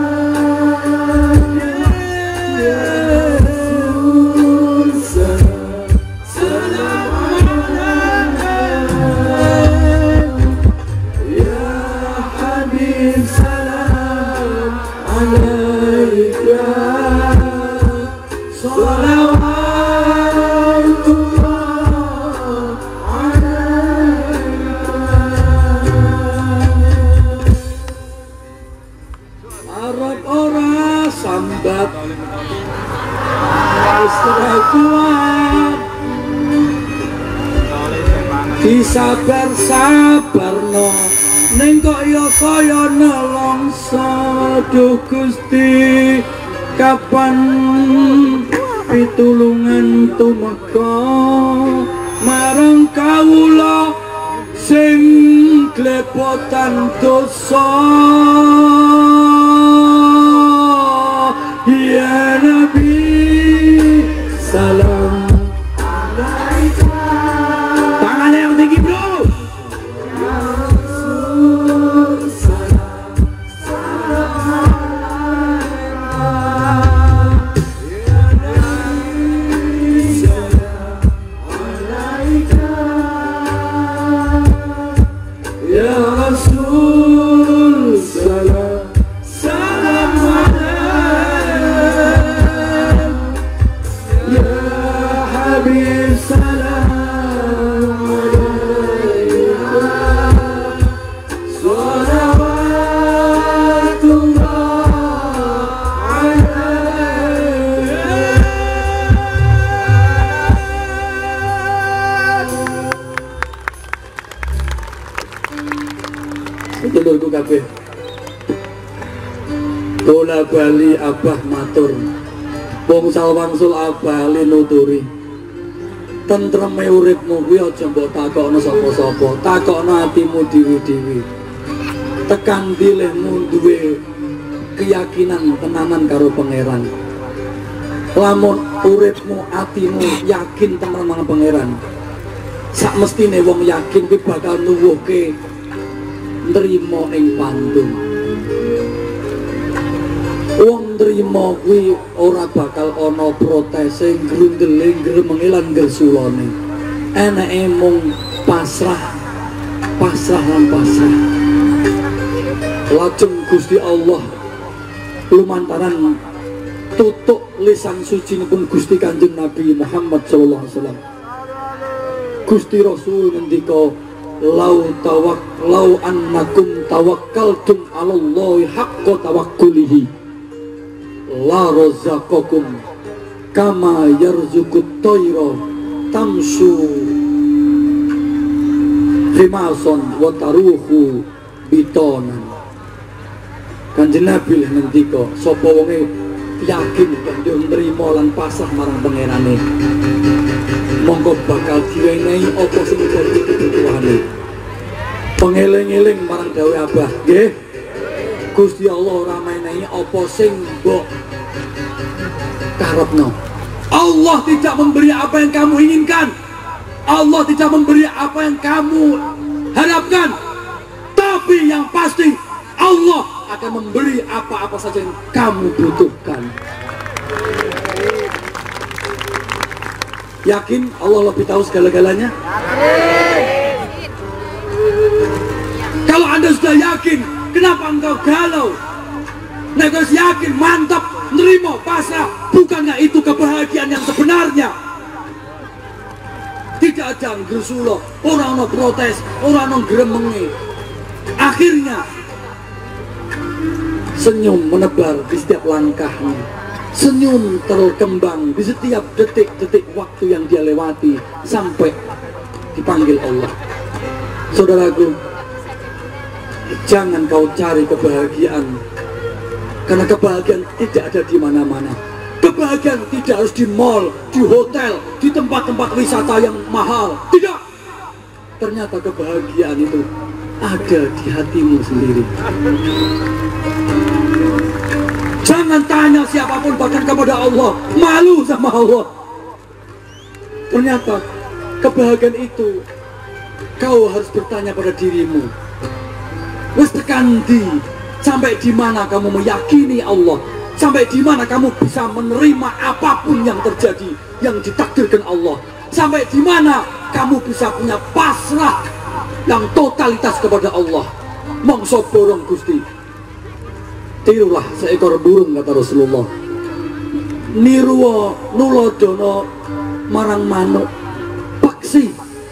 sabar sabarno ning kok ya saya nelongso Duh Gusti kapan pitulungan tumeka marang kawula sing klepotan dosa ya Nabi salam bola bali abah matur wong salwangsul abah li nuturi tentreme uripmu kuwi aja mbok takokno sapa-sapa takokno atimu dhewe-dhewe tekan dilehmu duwe keyakinan tenanan karo pangeran lamun uripmu atimu yakin tenan marang pangeran sak mestine wong yakin kuwi bakal nuwuhke nrimo ing pantun wong nrimo kuwi ora bakal ana protese grundele gremenge lan gersulane eneke mung pasrah pasrah lan pasrah lajeng Gusti Allah lumantaran tutuk lisan sucinipun Gusti Kanjeng Nabi Muhammad sallallahu alaihi wasallam Gusti Rasul ngendika lau tawak lau annakum tawakkaltum 'alallahi haqqa tawakkulihi la razaqakum kama yarzuqut tayra tamsu fimason wa taruhu bitonan Kanjeng Nabi ngendika sapa wonge yakin banjur nrimo lan pasrah marang pangerane monggo bakal diwenehi apa sing dadi kebutuhane pengeling-eling marang dawuh Abah nggih Gusti Allah ora menehi apa sing mbok karepno. Allah tidak memberi apa yang kamu inginkan. Allah tidak memberi apa yang kamu harapkan. Tapi yang pasti Allah akan memberi apa-apa saja yang kamu butuhkan. Yakin Allah lebih tahu segala-galanya? Kalau Anda sudah yakin, kenapa engkau galau? Nek wis yakin, mantap, nerimo, pasrah. Bukannya itu kebahagiaan yang sebenarnya? Tidak ada nggersulo, orang no protes, orang no gremengi. Akhirnya senyum menebar di setiap langkahnya. Senyum terkembang di setiap detik-detik waktu yang dia lewati sampai dipanggil Allah. Saudaraku, jangan kau cari kebahagiaan, karena kebahagiaan tidak ada di mana-mana. Kebahagiaan tidak harus di mall, di hotel, di tempat-tempat wisata yang mahal. Tidak. Ternyata kebahagiaan itu ada di hatimu sendiri. Jangan tanya siapapun, bahkan kepada Allah. Malu sama Allah. Ternyata kebahagiaan itu kau harus bertanya pada dirimu. Wes tekan di, sampai di mana kamu meyakini Allah? Sampai di mana kamu bisa menerima apapun yang terjadi, yang ditakdirkan Allah? Sampai di mana kamu bisa punya pasrah yang totalitas kepada Allah? Mongso borong Gusti. Tirulah seekor burung, kata Rasulullah. Niruwa nulodono marang manuk paksi.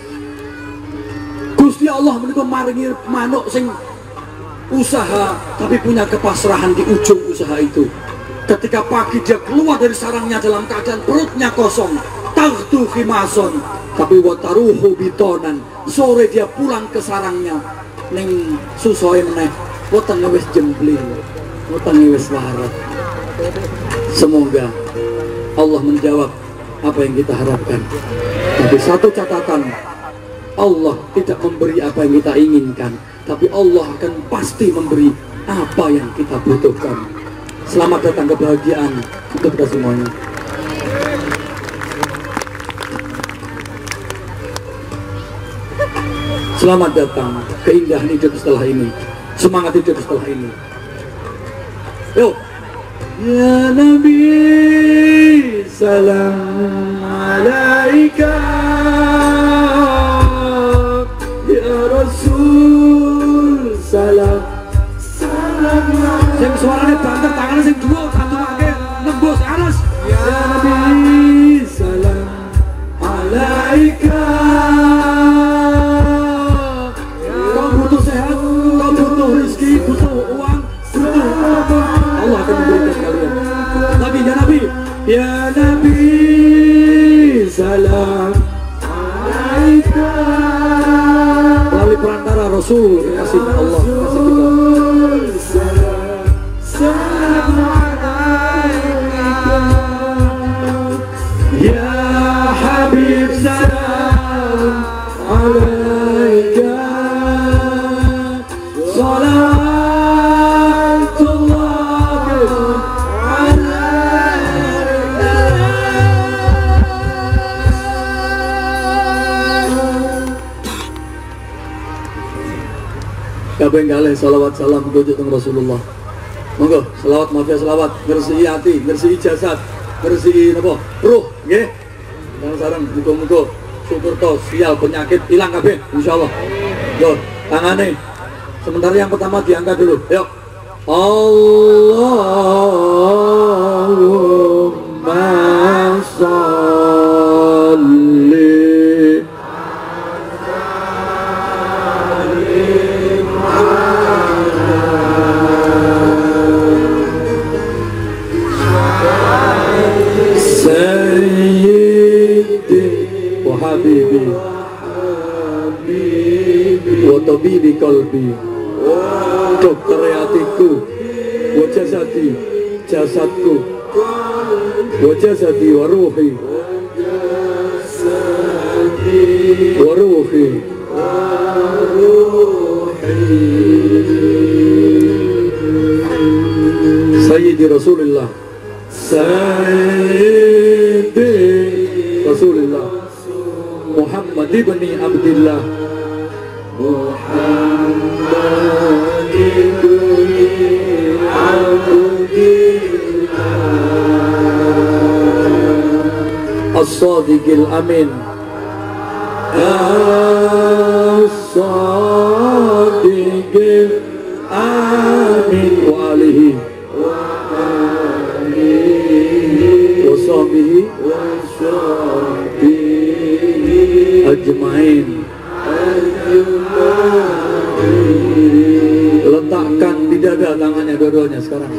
Gusti Allah menika maringi manuk sing usaha tapi punya kepasrahan di ujung usaha itu. Ketika pagi dia keluar dari sarangnya dalam keadaan perutnya kosong, taghdu khimason, tapi wataruhu bitonan. Sore dia pulang ke sarangnya, ning susoe meneh, wetenge wis jembling, wetenge wis warat. Semoga Allah menjawab apa yang kita harapkan. Tapi satu catatan, Allah tidak memberi apa yang kita inginkan, tapi Allah akan pasti memberi apa yang kita butuhkan. Selamat datang kebahagiaan untuk kita semuanya. Selamat datang keindahan hidup setelah ini, semangat hidup setelah ini. Yuk. Ya Nabi, salam alaika. Ya Rasul, salam. Sing suarane banter, tangannya sing dhuwur, santungake nembus alas. Ya Nabi, salam alaika. Kau butuh sehat, kau butuh rezeki, butuh uang, butuh apa, Allah akan memberikan kalian. Tapi ya Nabi, ya Nabi, salam alaika. Melalui perantara Rasul, kasih Allah, kasih kita. Salam alaika ya Habib, salam alaika. Salatullah alaika. Kabeh kalih salawat salam kangge Rasulullah. Monggo, selawat mafia selawat, ngersiki hati, ngersiki jasad, ngersiki napa? Ruh, nggih. Sareng muga-muga syukur to sial penyakit hilang kabeh insyaallah. Yo, tangane. Sementara yang pertama diangkat dulu. Yuk. Allahumma sholli Habibi wa tabibi qalbi, dokter hatiku, wa jasadi, jasadku, wa jasadi wa ruhi, wa ruhi, wa ruhi. Rasulillah Sayyidi Rasulillah Muhammad ibn Abdillah Muhammad ibn Abdillah As-Sadiqil Amin As-Sadiqil Amin wa alihi wa alihi wa sahbihi wa sahbihi ajmain. Letakkan di dada tangannya dua-duanya sekarang.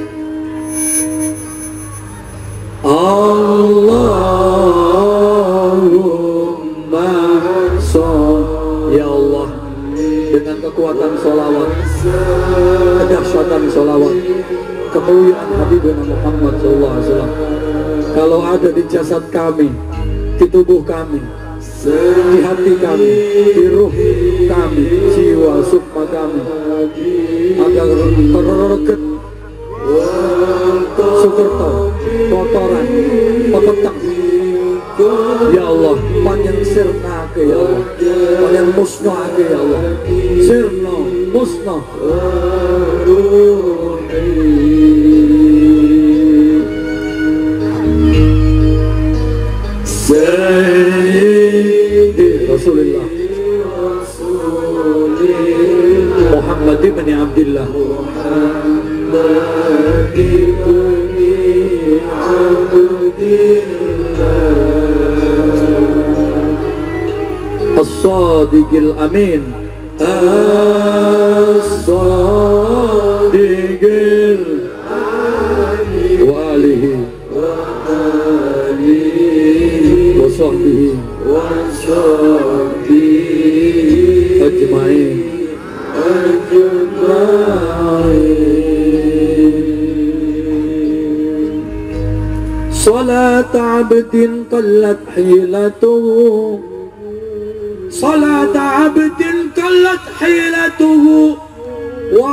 Allahumma sholli, ya Allah, dengan kekuatan sholawat, kedahsyatan sholawat, kemuliaan Habibina Muhammad shallallahu alaihi wasallam, kalau ada di jasad kami, di tubuh kami, di hati kami, di ruh kami, jiwa sukma kami, agar terreget sukerto, kotoran, petentang, ya Allah, panjang sirna ke ya Allah, panjang musnah ke ya Allah, sirna musnah Sayyidi Rasulullah Muhammad ibn Abdillah Muhammad ibn Abdillah As-Sadiqil Amin As-Sadiqil Amin wa alihi wa sahbihi wa sahbihi ajmain Salat abdin qallat hilatuhu Salat abdin qallat hilatuhu wa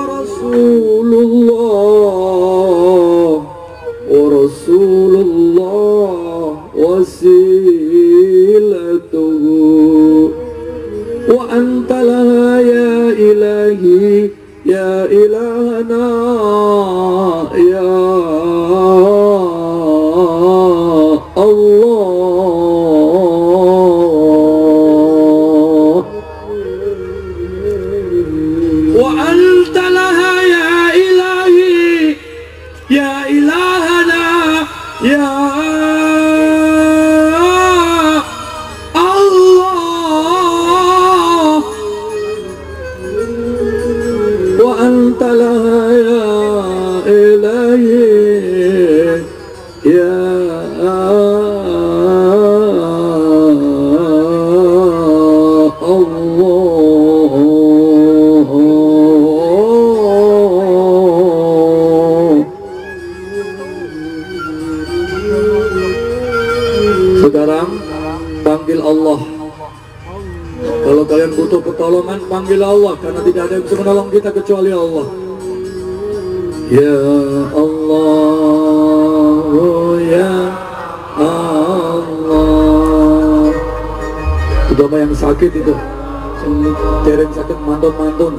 Rasulullah wa Rasulullah wasilatuhu wa anta laha ya ilahi ya ilahana ya Allah wa anta laha ya ilahi ya ilahana ya Allah wa anta laha ya ilahi ya Sekarang panggil Allah. Kalau kalian butuh pertolongan, panggil Allah, karena tidak ada yang bisa menolong kita kecuali Allah. Ya Allah, oh ya Allah. Terutama yang sakit itu, dereng sakit mantun-mantun,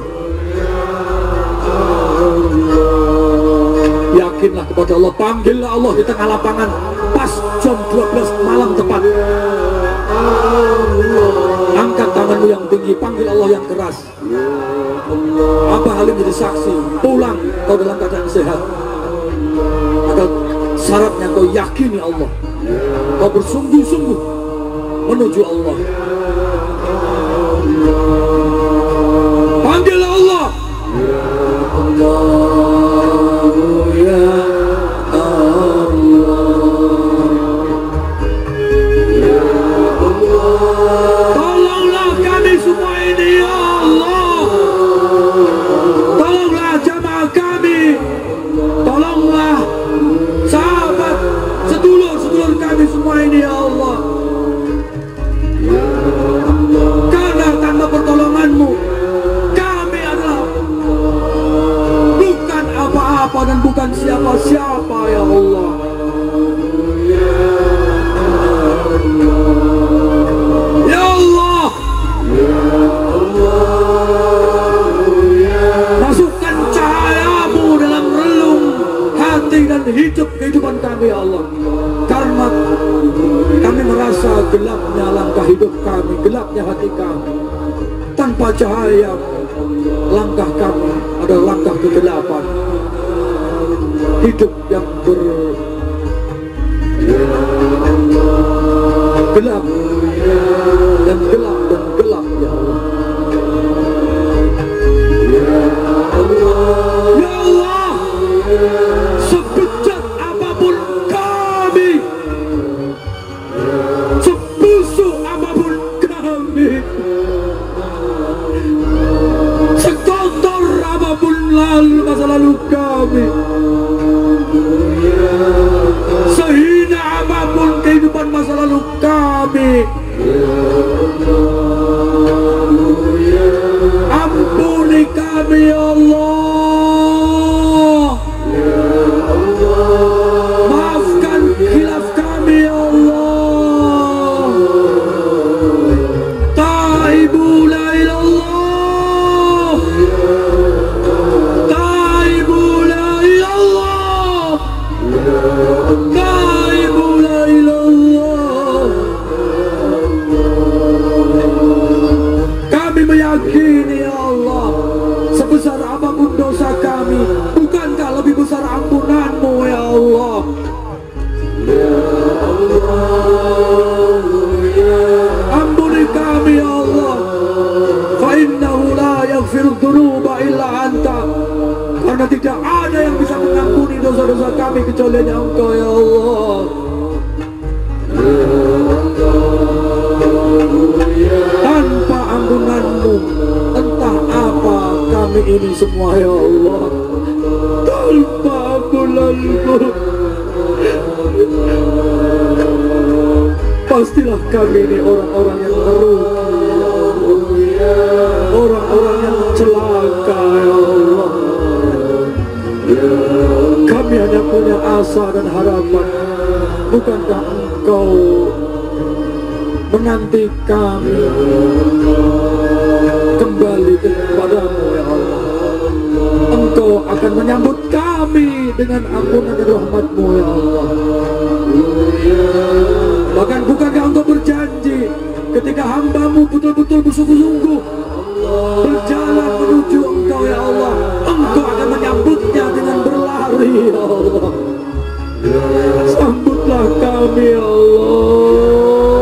yakinlah kepada Allah, panggillah Allah di tengah lapangan pas jam dua belas malam tepat. Angkat tanganmu yang tinggi, panggil Allah yang keras. Abah Halim jadi saksi, pulang kau dalam keadaan sehat. Maka syaratnya kau yakini Allah, kau bersungguh-sungguh menuju Allah. Panggil Allah, ya Allah, ya Allah, ya Allah. Tolonglah kami semua ini ya Allah. Tolonglah jamaah kami, tolonglah sahabat sedulur-sedulur kami semua ini ya Allah. Ya terangkan hidup kehidupan kami ya Allah. Karena kami merasa gelapnya langkah hidup kami, gelapnya hati kami. Tanpa cahaya langkah kami adalah langkah kegelapan. Hidup yang ber gelap dan gelap dan gelap ya Allah. Ya Allah, sebejat apapun kami, sebusuk apapun kami, sekotor apapun lalu masa lalu kami, sehina apapun kehidupan masa lalu kami, ampuni kami ya Allah. Maafkan khilaf kami ya Allah. Taibu la ilallah, Taibu la ilallah, Taibu la ilallah. Kami meyakini ya Allah, sebesar apapun dosa kami, bukankah lebih besar ampunanmu ya Allah. Ampuni kami ya Allah, fa innahu la yaghfiru dzunuba illa anta, karena tidak ada yang bisa mengampuni dosa-dosa kami kecuali hanya Engkau ya Allah. Tanpa ampunanmu entah apa kami ini semua ya Allah. Tanpa ampunanmu pastilah kami ini orang-orang yang merugi, orang-orang yang celaka ya Allah. Kami hanya punya asa dan harapan, bukankah Engkau menanti kami kembali kepadamu ya Allah. Engkau akan menyambut kami dengan ampunan dan rahmat-Mu ya Allah. Bahkan bukankah Engkau berjanji ketika hamba-Mu betul-betul bersungguh-sungguh berjalan menuju Engkau ya Allah, Engkau akan menyambutnya dengan berlari ya Allah. Sambutlah kami ya Allah.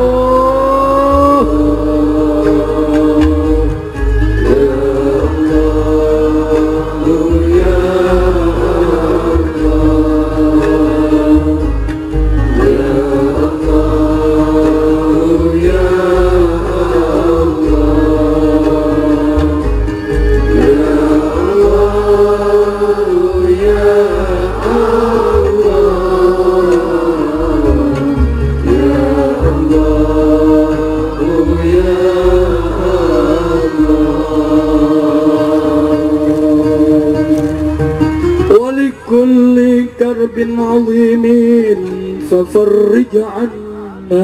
كرب عظيم ففرج عنا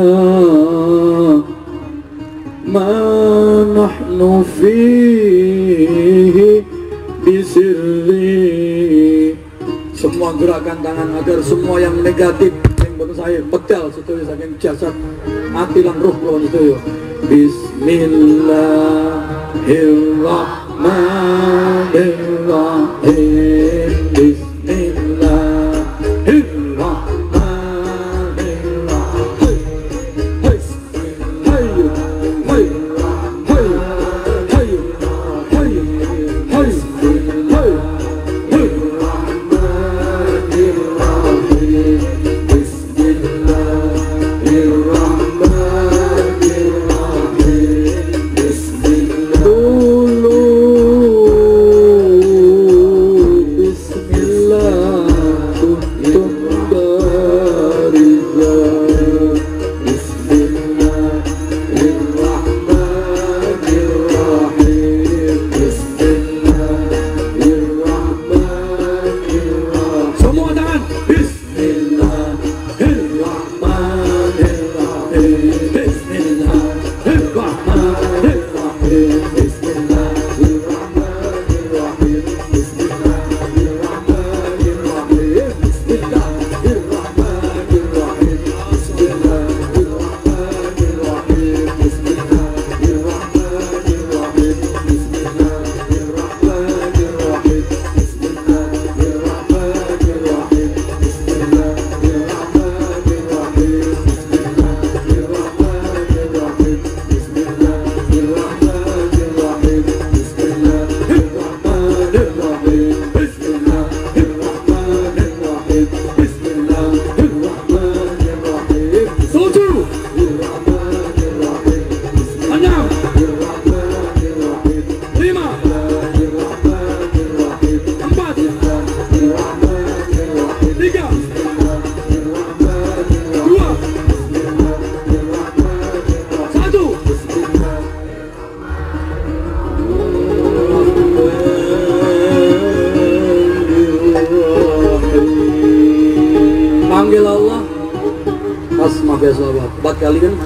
ما نحن فيه بسر. Semua gerakan tangan agar semua yang negatif yang baru saya petel setuju saking jasad hati lan ruh kula setuju. Bismillahirrahmanirrahim. Dulu pakai selawat empat kali kan.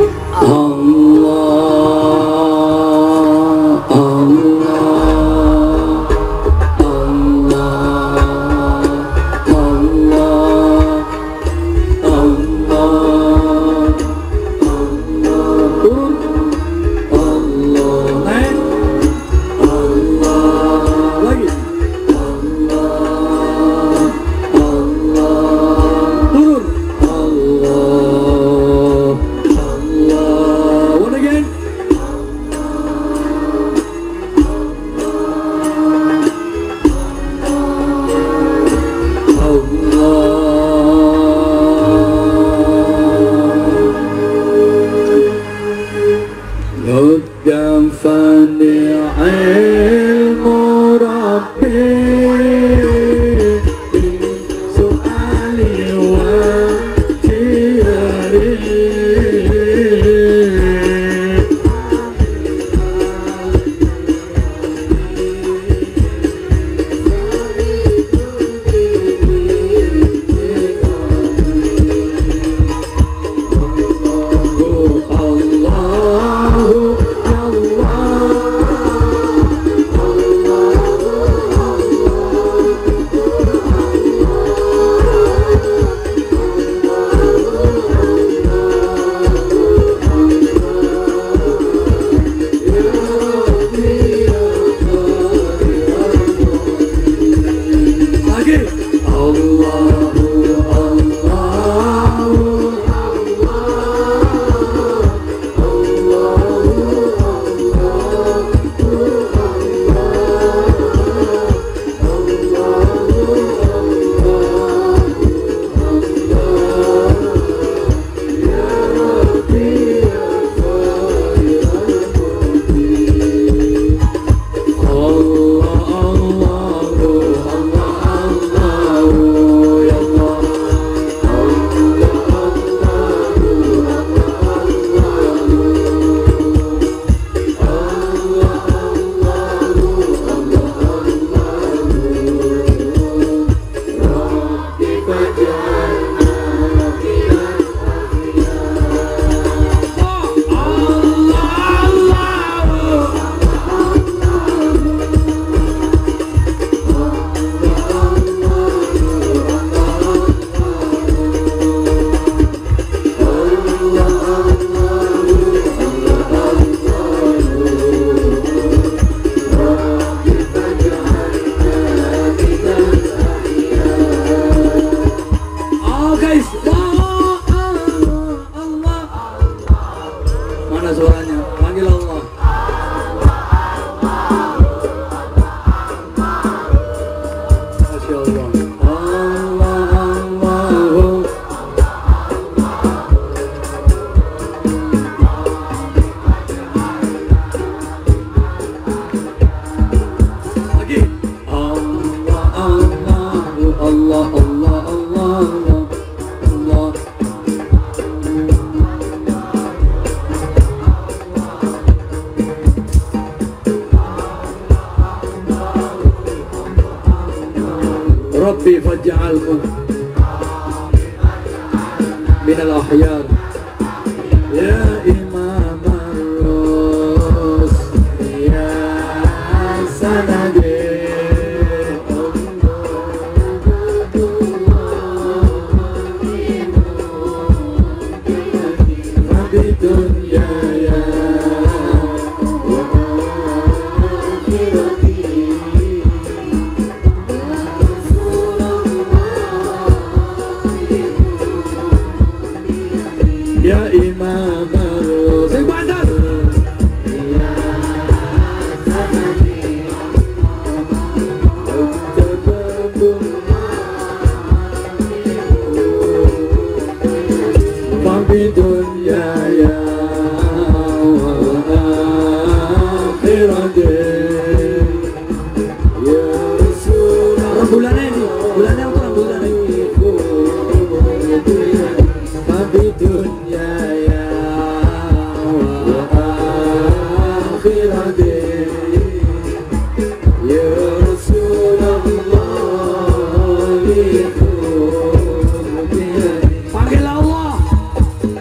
Allah Allah Rabbi faj'alhu minal ahyar ya imam ar-rus ya sanade ya imam ar-rus sing bandar ya sanade Fabi dunya ya wa akhirate ya Rasulullah. Bulan ini, bulan yang terang bulan ini. Fabi dunya ya wa akhirate ya Rasulullah. Panggil Allah.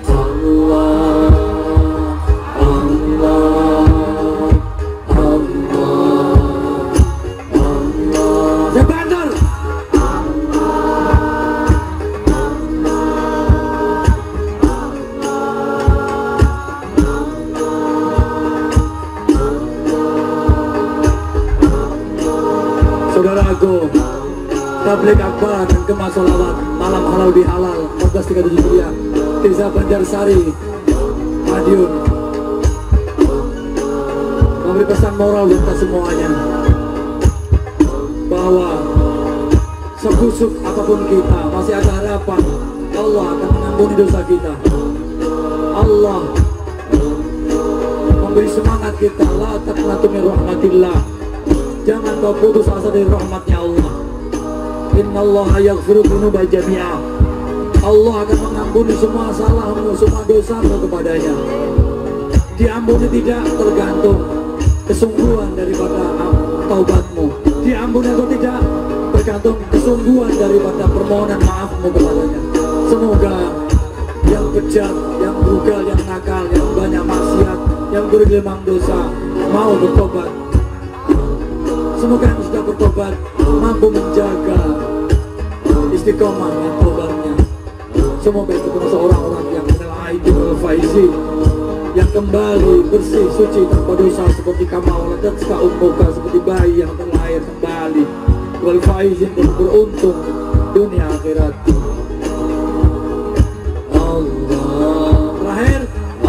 Saudaraku, tablik akbar dan kemas sholawat malam halal bihalal empat belas tiga puluh tujuh Hijriah, Desa Banjarsari, Madiun, memberi pesan moral untuk kita semuanya bahwa sebusuk apapun kita masih ada harapan. Allah akan mengampuni dosa kita. Allah memberi semangat kita, la taqnatu min rahmatillah. Jangan kau putus asa dari rahmatnya Allah. Innallaha yaghfiru dzunuba jami'a. Allah akan mengampuni semua salahmu, semua dosamu kepadanya. Diampuni tidak tergantung kesungguhan daripada taubatmu. Diampuni atau tidak tergantung kesungguhan daripada permohonan maafmu kepadanya. Semoga yang bejat, yang brutal, yang nakal, yang banyak maksiat, yang bergelimang dosa mau bertobat. Semoga yang sudah bertobat mampu menjaga istiqomah dan tobatnya. Semoga itu termasuk orang-orang yang mengenal Aidul Faizi, yang kembali bersih suci tanpa dosa seperti kamal dan suka ummuka, seperti bayi yang terlahir kembali. Wal faizin, dan beruntung dunia akhirat. Allah terakhir,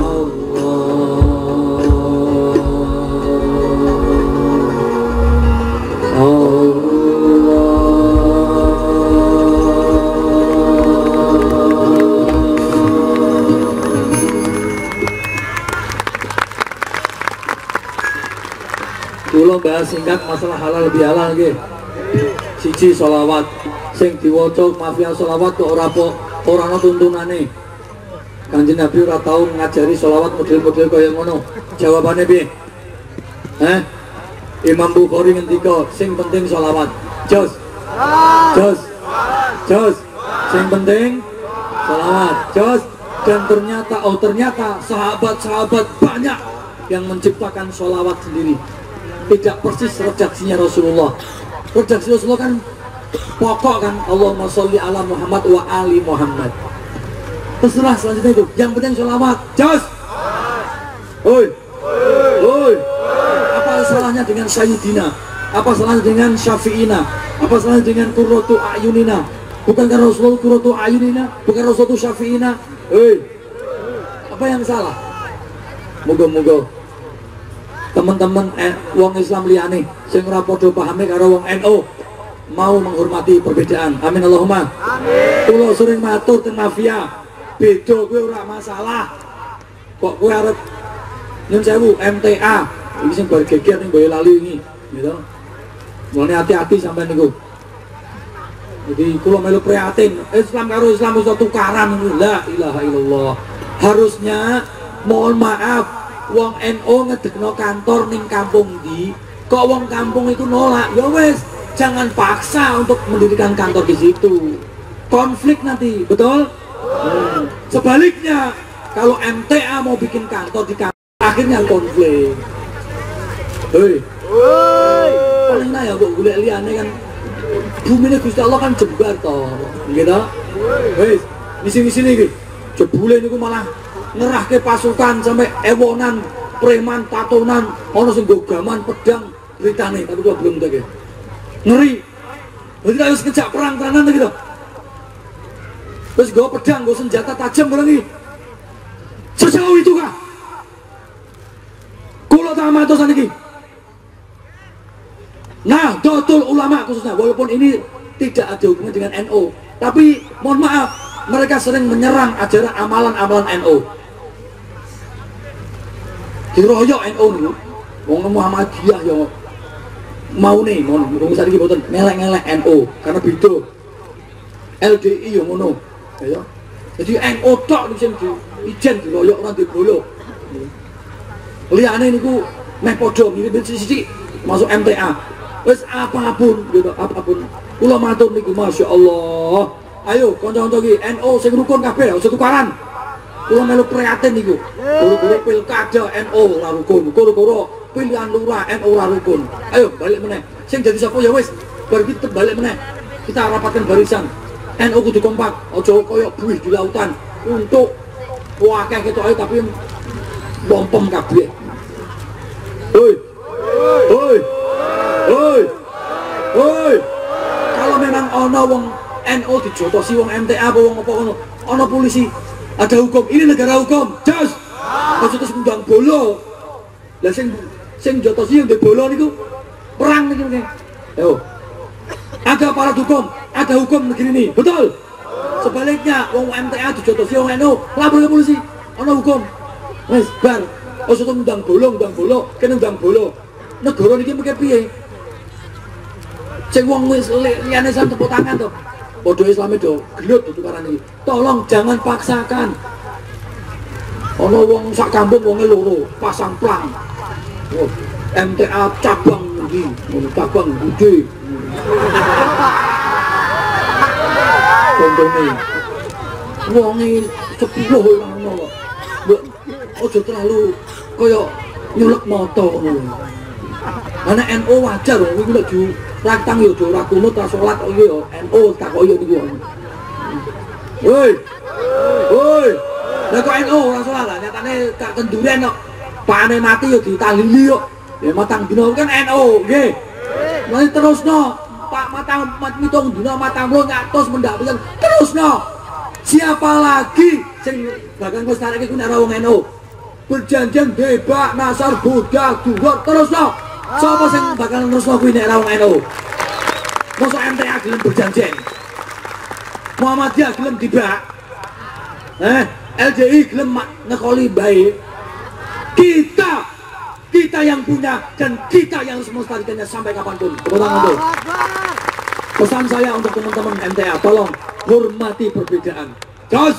Kulo bahas singkat masalah halal bihalal nggih. Siji sholawat sing diwaca mafia sholawat kok ora po ora ana tuntunane. Kanjeng Nabi ora tau ngajari sholawat model-model kaya ngono. Jawabane piye? Heh? Imam Bukhari ngendika sing penting sholawat. Jos. Jos. Jos. Sing penting sholawat. Jos. Dan ternyata oh ternyata sahabat-sahabat banyak yang menciptakan sholawat sendiri. Tidak persis redaksinya Rasulullah. Redaksi Rasulullah kan pokok kan, Allahumma sholli ala Muhammad wa ali Muhammad. Terserah selanjutnya itu. Yang penting sholawat. Jos. Oi. Oi. Apa salahnya dengan Sayyidina? Apa salahnya dengan Syafi'ina? Apa salahnya dengan Qurratu A'yunina? Bukankah Rasulullah Qurratu A'yunina? Bukan Rasulullah Syafi'ina? Oi. Apa yang salah? Moga-moga teman-teman eh, wong Islam liyane sing ora padha pahame karo wong N U mau menghormati perbedaan. Amin Allahumma. Amin. Kulo sering matur teng mafia, beda kowe ora masalah. Kok kowe arep nyun sewu M T A iki sing bar geger ning Boyolali iki, gitu. Mulane hati-hati sampean niku. Jadi kulo melu prihatin, Islam karo Islam wis tukaran. La ilaha illallah. Harusnya mohon maaf wong N U ngedekno kantor ning kampung di, kok wong kampung itu nolak, ya wes jangan paksa untuk mendirikan kantor di situ. Konflik nanti, betul? Hmm. Sebaliknya, kalau M T A mau bikin kantor di kampung, akhirnya konflik. Hei, paling nah ya kok golek liyane kan, bumi ini Gusti Allah kan jembar toh, gitu. Wes, misi-misi nih, jebule niku malah ngerahke pasukan sampai ewonan, preman, tatonan, ono sing nggo gaman pedang beritane, tapi gua belum tahu. Ngeri. Berarti harus kejak perang tenanan gitu. Terus gua pedang, gua senjata tajam lagi. Sejauh itu kah? Kulo tak matosan iki. Nah, Dotul ulama khususnya, walaupun ini tidak ada hubungan dengan N U, tapi mohon maaf, mereka sering menyerang ajaran amalan-amalan N U. Diroyok N U nih, wong Muhammadiyah ya mau nih, mau wong saiki mboten ngelek-ngelek N U karena beda. L D I ya ngono, ya. Jadi N U tok sing di ijen diroyok ora diboyo. Liyane niku meh padha mirip sisi masuk M T A. Wis apapun gitu, apapun. Kula matur niku Masya Allah. Ayo kanca-kanca iki N U sing rukun kabeh aja tukaran. Kula melu prihatin niku. Guru-guru pilkada N U ora rukun, guru-guru pilihan lurah N U ora rukun. Ayo balik meneh. Sing jadi sapa ya wis, bar kita balik meneh. Kita rapatkan barisan. N U kudu kompak, aja koyo buih di lautan. Untuk wakeh ketok ae tapi bompem kabeh. Hoi. Hoi. Hoi. Hoi. dijotosi wong M T A apa wong apa ngono. Ana polisi, ada hukum. Ini negara hukum. Jos. Aja terus ngundang bolo. Lah sing sing jotosi yang bolo niku perang niki nggih. Yo. Ada aparat hukum, ada hukum negeri ini. Betul. Sebaliknya wong M T A dijotosi wong N U, lapor ke polisi. Ana hukum. Wis bar. Aja terus ngundang bolo, ngundang bolo, kene ngundang bolo. Negara niki mengke piye? Sing wong wis liyane Islam tepuk tangan to. Padha Islame do gelut tukaran iki. Tolong jangan paksakan. Ana wong sak kampung wonge loro, pasang plang. Oh, M T A cabang iki, ngono cabang gede. Kontone. Wonge sepuluh ngono kok. Mbok aja terlalu kaya nyulek moto ngono. Ana N U wajar wong iku nek di rantang yo ora kunut ora salat kok yo N U tak kok yo niku. Woi. Woi. Lah kok N U ora salat lah nyatane gak kenduren kok. Pakane mati yo ditalili kok. Ya matang dina kan N U nggih. Lah terusno. Pak matang mitung dina matang lo nyatos mendak pisan. Terusno. Siapa lagi sing bakal nglestareke ku nek ora wong N U? Perjanjian Debak, Nasar, Budak, Duhur, terusno. Siapa sing bakal ngrusno kuwi nek ora wong N U? Mosok M T A gelem berjanjian. Muhammadiyah gelem dibak. Eh, L D I gelem ngekoli bae. Kita kita yang punya dan kita yang melestarikannya sampai kapanpun. Tepuk tangan tuh. Pesan saya untuk teman-teman M T A, tolong hormati perbedaan. Jos.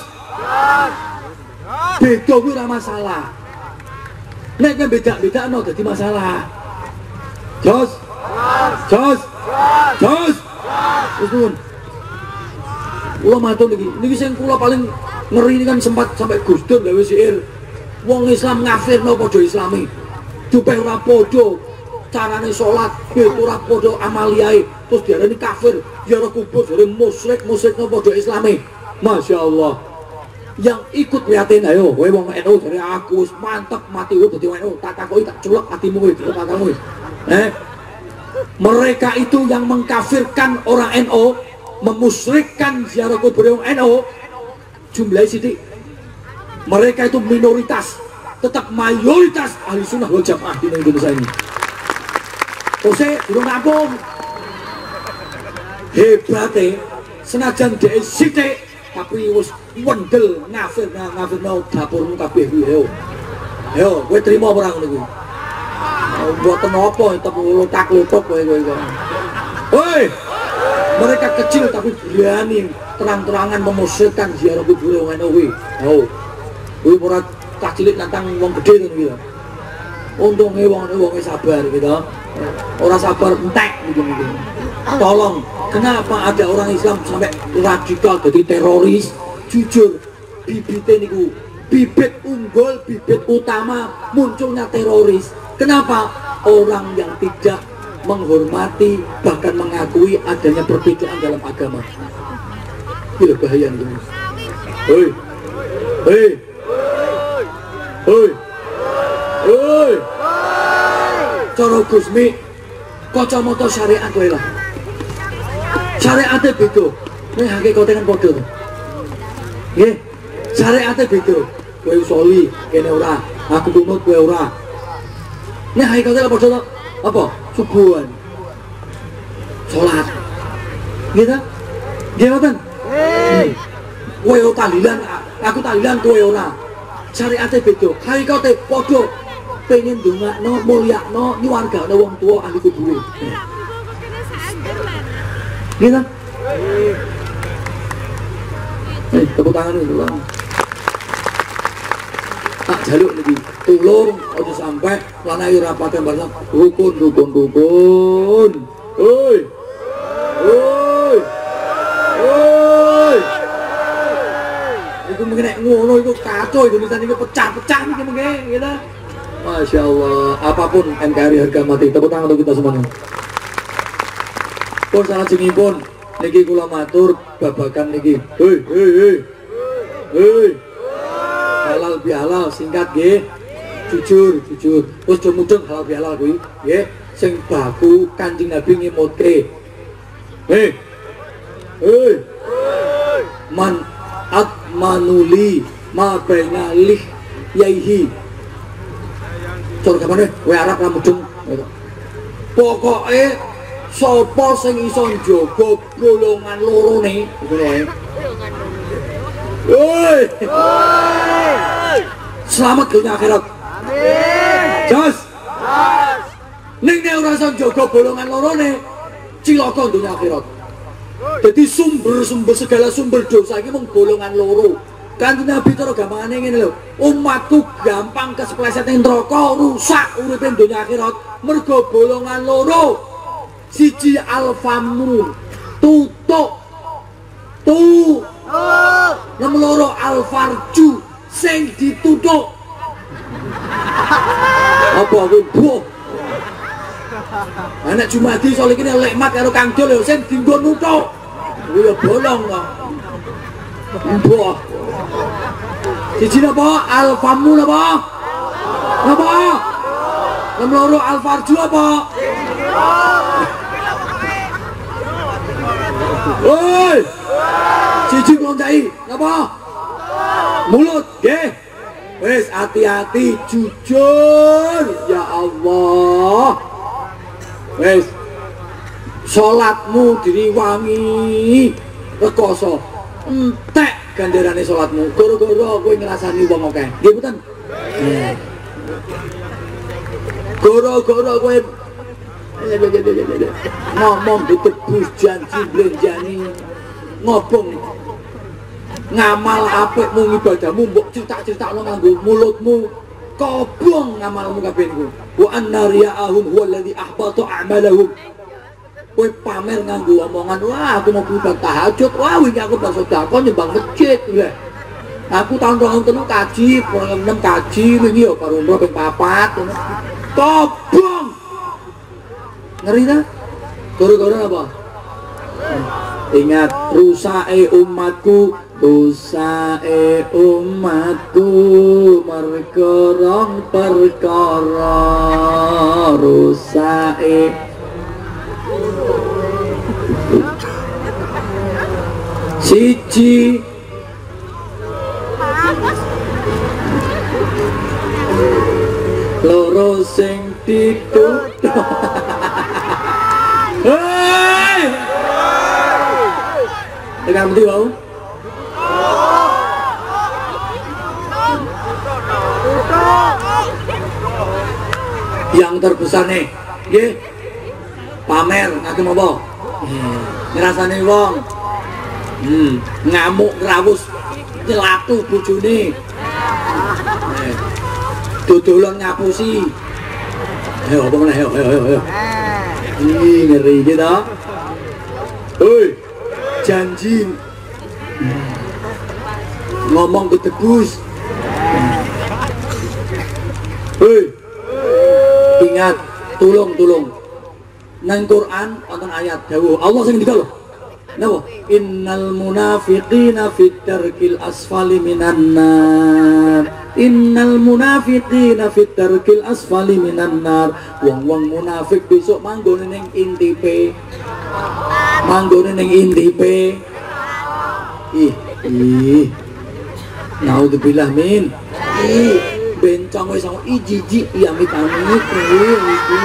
Beda kuwi ora masalah. Nek beda-beda no dadi masalah. Jos. Jos. Jos. Wis nuwun. Kula matur niki. Niki sing kula paling ngeri ini kan sempat sampai Gus Dur gawe syair. Wong Islam ngafirno padha Islami. Dupe ora padha carane salat, ora padha amaliae. Terus diarani kafir, ziarah kubur, jare musyrik, musyrikno padha Islami. Masya Allah. Yang ikut liatin ayo, kowe wong N U jare aku wis mantep mati kowe dadi N U. Tak takoki tak culek atimu kowe, katamu. Eh. Mereka itu yang mengkafirkan orang N U, memusyrikkan ziarah kubur orang N U. Jumlahnya sidik. Mereka itu minoritas, tetap mayoritas ahli sunnah wal jamaah di Indonesia ini. Ose, durung kampung. Hebatnya, senajan dhek sithik tapi wis wendel ngafir ngafirno dapurmu kabeh kuwi yo. Yo, kowe trimo ora ngono kuwi? Mboten apa tetep lotak-lotok kowe kowe. Woi. Mereka kecil tapi berani terang-terangan memusyrikkan ziarah kubur wong N U kuwi. Oh. Kuwi ora tak cilik nantang wong gedhe ngono kuwi. Untunge wong wonge sabar gitu. Ora sabar entek gitu mungkin. Tolong, kenapa ada orang Islam sampai radikal jadi teroris? Jujur, bibitnya niku bibit unggul, bibit utama munculnya teroris. Kenapa? Orang yang tidak menghormati bahkan mengakui adanya perbedaan dalam agama. Ini bahaya nih. Hei, hei, hei, hei. Cara Gusmi, kacamata syariat kowe lah. Syariate beda. Nek hakikate kan padha to. Nggih. Syariate beda. Kowe soli, kene ora. Aku kunut kowe ora. Nek hakikate padha to. Apa? Subuhan. Salat. Nggih ta? Nggih mboten? Nggih. Kowe tahlilan, aku tahlilan kowe ora. Syariate beda. Hakikate padha. Pengen ndongakno, mulyakno, nyuwargane wong tuwa ahli kubur. Gitu? Eh, tepuk tangan dulu. Tak jaluk lagi. Tulung, aja sampai lanai rapatnya banyak. Rukun, rukun, rukun. Oi, oi, oi. Itu mungkin ngono itu kacau Indonesia ini pecah-pecah nih mungkin, gitu. Masya Allah. Apapun N K R I harga mati. Tepuk tangan untuk kita semuanya. Pun salah jengipun niki kula matur babakan niki. Hei hei hei. Hei. Halal bihalal singkat nggih. Jujur, jujur. Terus do mudeng halal bihalal kuwi nggih. Sing baku Kanjeng Nabi ngimutke. Hei. Hei. man atmanuli ma baina lih yaihi. Cor gamane kowe Arab ra mudeng. Pokoke sapa sing iso njaga golongan lorone ngono ae. Woi. Selamat dunia akhirat. Amin. Jos. Jos. Ning nek ora iso njaga golongan lorone, cilaka dunia akhirat. Jadi sumber-sumber segala sumber dosa iki mung golongan loro. Kanjeng Nabi cara gampangane ngene lho, umatku gampang kesepleset ning neraka, rusak uripe dunia akhirat mergo golongan loro. Siji alfamu, tutuk. Tu. Nomor loro alfarju sing ditutuk. Apa kuwi boh? Anak Jumadi soal ini lekmat karo Kang Dul ya sing dienggo nutuk. Kuwi ya bolong kok. Boh. Siji napa? Alfamu napa? Napa? Nomor loro alfarju apa? Woi. Siji ngoncai napa? Mulut, nggih. Wis hati-hati jujur ya Allah. Wis salatmu diriwangi rekoso. Entek ganjarane salatmu. Gara-gara kowe ngrasani wong akeh. Nggih mboten? Gara-gara kowe ngomong ditebus janji blenjani ngobong ngamal apikmu ngibadahmu mbok cerita-critakno nganggo mulutmu kobong ngamalmu kabeh niku wa anna riya'ahum huwa alladhi ahbata a'malahum. Kowe pamer nganggo omongan wah aku mau ibadah tahajud wah wingi aku bang sedekah nyumbang masjid lho aku tahun tahun telu kaji enam kaji wingi yo karo umroh ping papat ngono kobong ngeri ta gara-gara apa? Ingat rusake umatku rusake umatku mergo rong perkara rusake siji loro sing ditutuk. Hei dengan budi wau yang terbesar nih nggih pamer ngagem apa ngrasani wong hmm ngamuk ngrawus nyelatu bojone dodolan ngapusi ayo apa meneh ayo ayo ayo ini ngeri gitu. Hei janji ngomong ketebus. Hei ingat tulung tulung nang Quran wonten ayat dawuh Allah sing ngendika lho napa innal munafiqina fit darkil asfali minan nar innal munafiqina fit darkil asfali minan nar wong-wong munafik besok manggone ning intipe manggone ning intipe ih ih naudzubillah min ih bencong wis sama ijiji ya amit-amit iki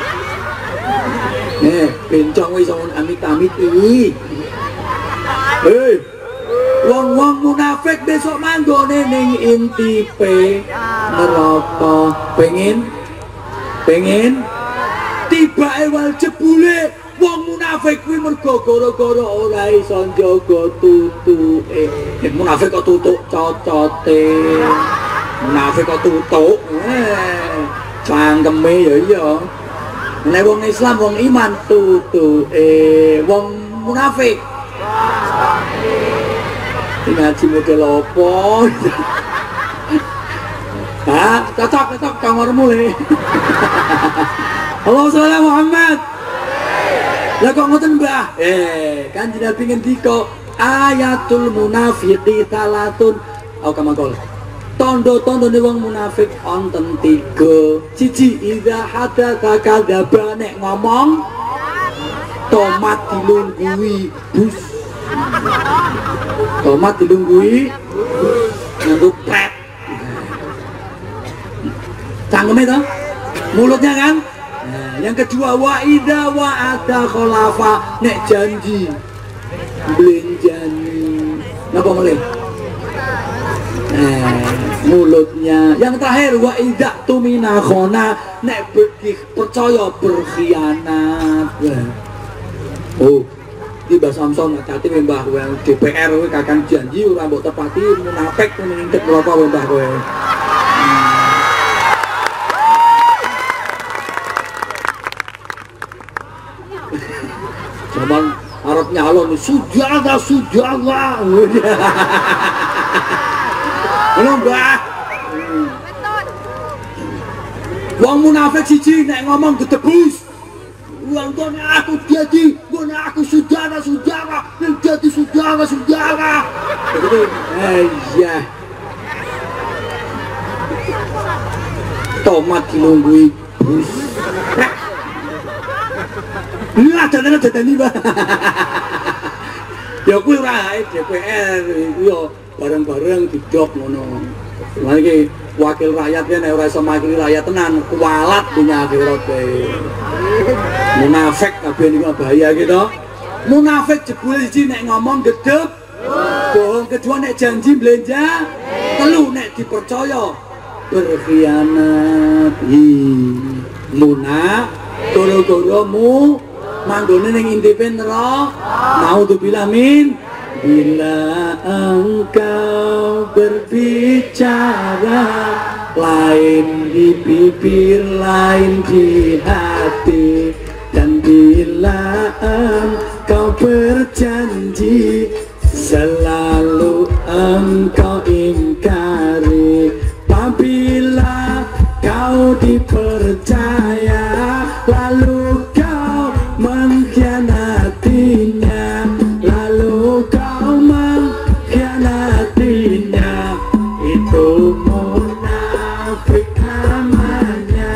eh bencong wis sama amit-amit iki hei wong-wong munafik besok manggone ning intipe neraka pengen pengen tiba wal jebule wong munafik kuwi mergo gara-gara ora iso njaga tutuke eh munafik kok tutuk cocote munafik kok tutuk eh cangkeme ya iya nek wong Islam wong iman tutuke wong munafik ngaji model apa? Hah? Cocok, cocok, kamarmu nih. Allahumma sholli ala Muhammad. Lah kok ngoten Mbah? Eh, kan Nabi ngendika ayatul munafiqi talatun. Au kamakol. Tondo-tondo nih wong munafik wonten tiga. Siji idza hadatsa kadzaba nek ngomong tomat dilunggui bus. Tomat dilunggui nganggo pret. Cangkeme toh? Mulutnya kan? Nah, yang kedua wa idza wa'ada khalafa, nek janji belenjani. Napa boleh? Nah, mulutnya. Yang terakhir wa idza tumina khona, nek percaya berkhianat. Oh, di Mbah Samson hati-hati Mbah kowe D P R kowe kakang janji ora mbok tepati munafik ngintip rokok Mbah kowe. Zaman Arab nyalon sudahlah sudahlah. Halo Mbah. Wong munafik siji nek ngomong gedebus. Uang gone aku jadi, gone aku saudara saudara, yang jadi saudara saudara. Eh iya. Tomat dilunggui bus. Ini ada ada ada nih bah. Ya kuwi ora D P R iku yo bareng-bareng didok ngono. Lagi wakil rakyatnya nek ora iso makili rakyat tenan, kualat punya akhirat bae. Munafik kabeh niku bahaya gitu. Munafik jebule siji nek ngomong gedeb, bohong, kedua nek janji belanja, telu nek dipercaya berkhianat. Hi, munafik goro-goromu manggone ning intipe neraka. Naudzubillah min. Bila engkau berbicara lain di bibir, lain di hati, dan bila engkau berjanji selalu engkau ingkari. Apabila kau dipercaya lalu kau mengkhianatinya, lalu kau mengkhianatinya, itu munafik namanya.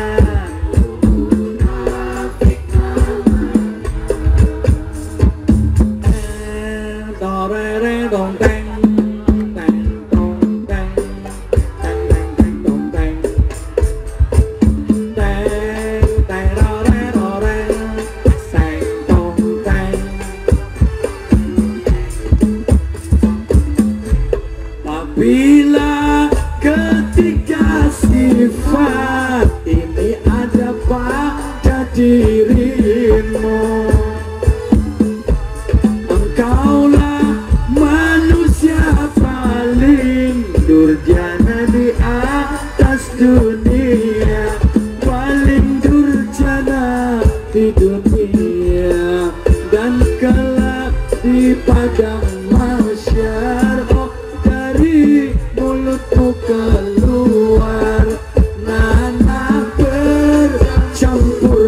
Munafik namanya. Torere dong teng, teng dong teng, teng teng teng dong teng, teng teng rore rore, teng dong teng. Apabila ketiga sifat ini ada pada dirimu, engkaulah manusia paling durjana di atas dunia, paling durjana di dunia, dan kelak di padang mahsyar. Oh, dari mulutmu keluar nanah bercampur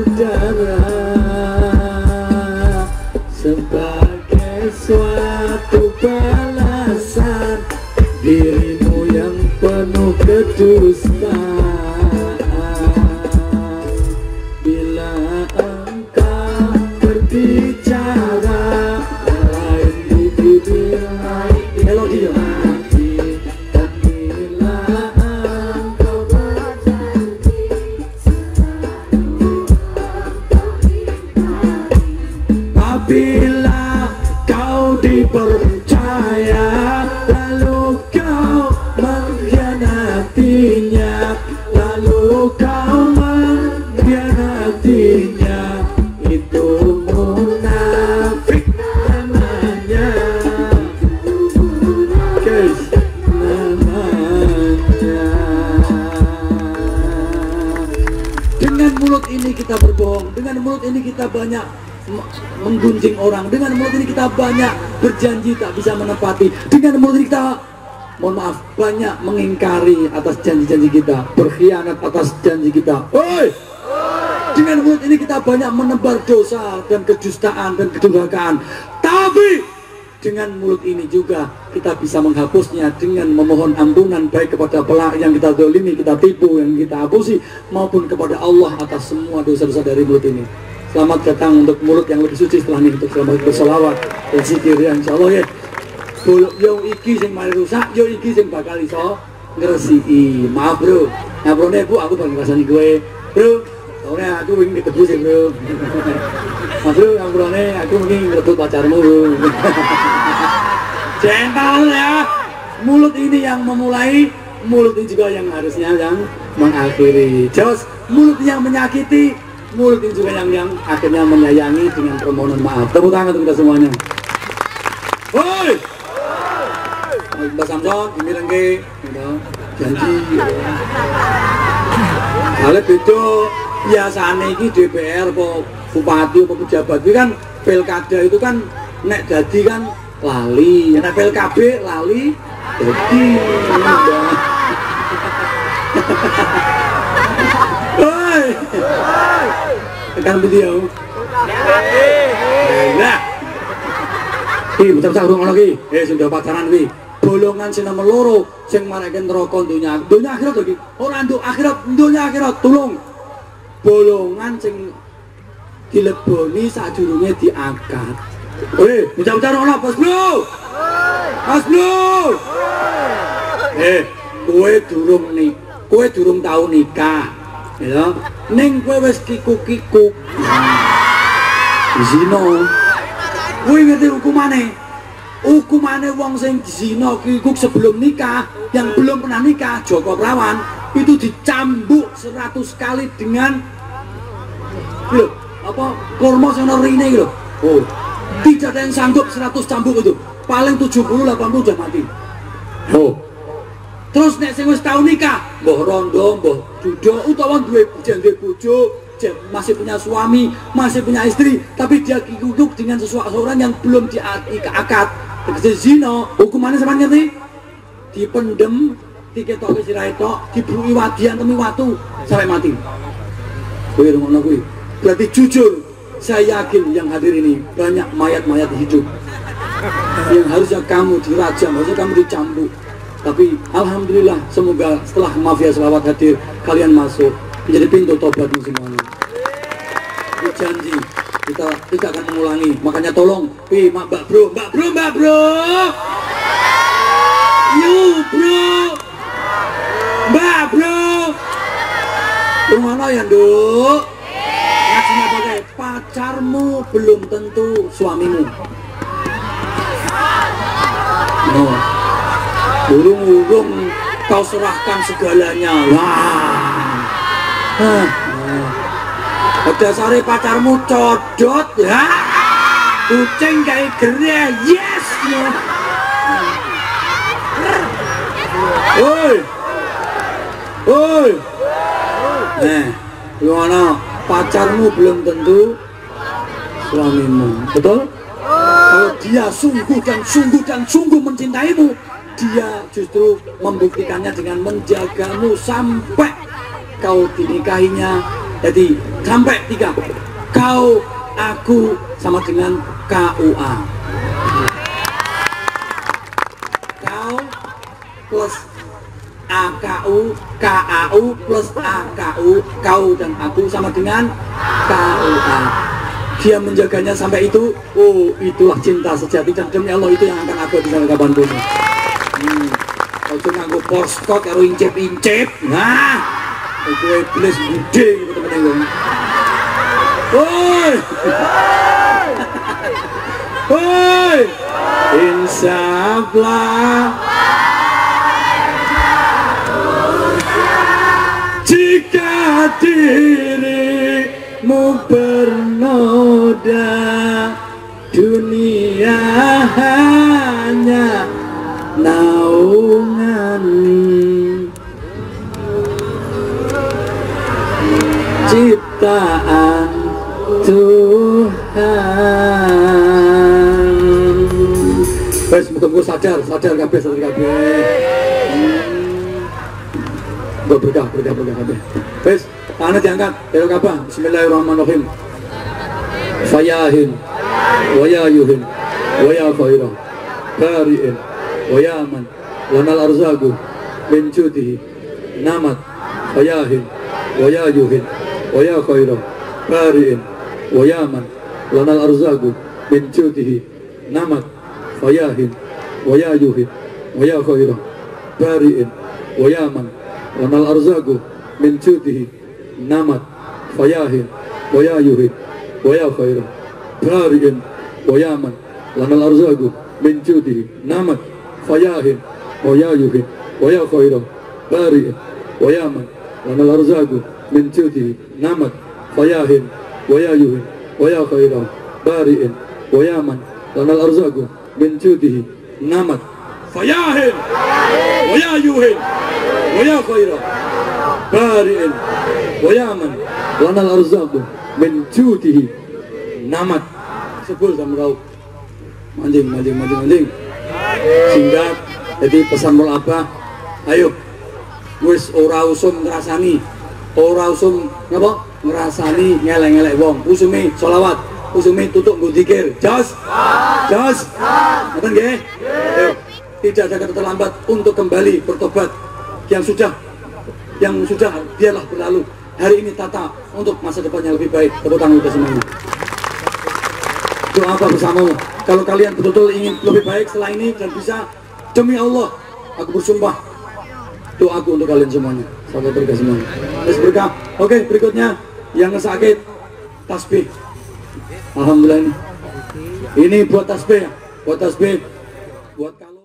darah sebagai suatu balasan dirimu yang penuh kedustaan. Bila engkau berbicara lain di bibir, lain di melodi hati, dan bila engkau berjanji selalu engkau ingkari. Apabila kau dipercaya lalu kau mengkhianatinya, lalu kau mengkhianatinya, itu munafik namanya. Guys, namanya. Dengan mulut ini kita berbohong, dengan mulut ini kita banyak menggunjing orang, dengan mulut ini kita banyak berjanji tak bisa menepati, dengan mulut ini kita, mohon maaf, banyak mengingkari atas janji-janji kita, berkhianat atas janji kita. Oi! Dengan mulut ini kita banyak menebar dosa dan kedustaan dan kedurhakaan. Tapi dengan mulut ini juga kita bisa menghapusnya dengan memohon ampunan, baik kepada pelaku yang kita dolimi, kita tipu, yang kita hapusi, maupun kepada Allah atas semua dosa-dosa dari mulut ini. Selamat datang untuk mulut yang lebih suci setelah ini, untuk selamat berselawat dan zikir ya insya Allah ya. bolok yo iki sing mari rusak, yo iki sing bakal iso ngresiki. Maaf bro, ngaprone bu aku bakal ngrasani kowe bro, soalnya aku ingin ditebus ya bro. Mas bro, ngaprone aku ingin ngerebut pacarmu bro. Gentle ya, mulut ini yang memulai, mulut ini juga yang harusnya yang mengakhiri. Jos, mulut yang menyakiti, mulut ini juga yang yang akhirnya menyayangi dengan permohonan maaf. Tepuk tangan untuk kita semuanya. Woi, Mbak Samson, ini lagi, janji. Kalau beda, biasanya ini D P R, bupati, pejabat, itu kan pilkada itu kan nek jadi kan lali, nek P L K B lali, jadi. Woi, tekan video. Nah. Ki, betul-betul urung lagi. Eh, sudah pacaran wi. Bolongan sing nomor loro sing marake neraka donya. Donya akhirat lagi. Ora nduk akhirat, donya akhirat tulung. Bolongan sing dileboni sadurunge diangkat. Eh, betul-betul ono, Bos Bro. Bos Bro. Eh, kowe durung nik, kowe durung tau nikah. Ya, ning kowe wis kikuk-kikuk. Zina. Kowe ngerti hukumane? Hukumane wong sing zina kikuk sebelum nikah, yang belum pernah nikah, Joko Prawan itu dicambuk seratus kali dengan lho, apa kurma sing ono rine lho. Oh, tidak ada yang sanggup seratus cambuk itu. Paling tujuh puluh delapan puluh udah mati. Oh. Terus nek sing wis tau nikah, mbah rondo, mbah duda utawa duwe jenge bojo, masih punya suami, masih punya istri, tapi dia kikuk dengan seseorang yang belum diakad, terjadi zina, hukumannya sama ngerti? Dipendem, diketok ke sirai tok, diberi wadian temi watu sampai mati. Kowe ngono kuwi. Berarti jujur, saya yakin yang hadir ini banyak mayat-mayat hidup yang harusnya kamu dirajam, harusnya kamu dicambuk. Tapi alhamdulillah, semoga setelah mafia selawat hadir, kalian masuk menjadi pintu tobatmu semuanya. Ini janji kita tidak akan mengulangi. Makanya tolong, pi, mak, mbak bro, mbak bro, mbak bro, you bro, mbak bro, rumah ya nduk. Ngasihnya pakai pacarmu belum tentu suamimu. No. Burung-burung kau serahkan segalanya. Wah. Nah, nah. Dasare pacarmu codot ya. Kucing kayak gereh. Yes. Oi. Oi. Nah, gimana? Pacarmu belum tentu suamimu. Betul? Kalau dia sungguh dan sungguh dan sungguh mencintaimu, dia justru membuktikannya dengan menjagamu sampai kau dinikahinya. Jadi sampai tiga, kau, aku sama dengan K U A. Kau plus A K U, K A U plus A K U, kau dan aku sama dengan K U A. Dia menjaganya sampai itu. Oh, itulah cinta sejati, dan demi Allah itu yang akan aku bisa kapanpun. Hmm. Kalau cuma gue porskot karo incep-incep, nah itu iblis gede gitu temen-temen. Woi, woi, insaflah jika dirimu bernoda, dunia hanya naungan ciptaan Tuhan. Wes muga-muga sadar, sadar kabeh, sadar kabeh. Mbok berkah, berkah, berkah kabeh. Wes, tangan diangkat, karo kabeh. Bismillahirrahmanirrahim. Fayahin wa yayuhin wa ya khairah bari'in wa yaman lanal arzaku min judihi namat fayahin wa yayuhin wa ya khairah bari'in wa yaman lanal arzaku min judihi namat fayahin wa ya yuhid wa ya khaira bari'in wa ya man lanal arzaku min judihi namat fayahin wa ya yuhid wa ya khaira bari'in wa ya man lanal arzaku min judihi namat fayahin wa ya yuhid wa ya khaira bari'in wa ya man lanal arzaku min judihi namat fayahin wa ya yuhid wa ya khaira bari'in wa ya man lanal arzaku min judihi namat fayahin wa ya yuhid wa ya khaira bari'in wa ya man lanal arzaku min judihi namat. Sebul sama kau mancing mancing mancing mancing singkat. Jadi pesan mul apa, ayo wis ora usum ngrasani, ora usum ngapa ngrasani ngelek-ngelek wong, usumi sholawat, usumi tutuk nggo zikir. Jos jos ngoten nggih. Ayo, tidak ada kata terlambat untuk kembali bertobat. Yang sudah yang sudah biarlah berlalu. Hari ini tata untuk masa depan yang lebih baik. Tepuk tangan kita semuanya. Doa apa bersamamu? Kalau kalian betul-betul ingin lebih baik setelah ini dan bisa, demi Allah aku bersumpah, doaku untuk kalian semuanya. Sahabat berkah semuanya. Terus berkah. Oke, berikutnya yang sakit tasbih. Alhamdulillah ini. Ini buat tasbih, buat tasbih, buat kalian.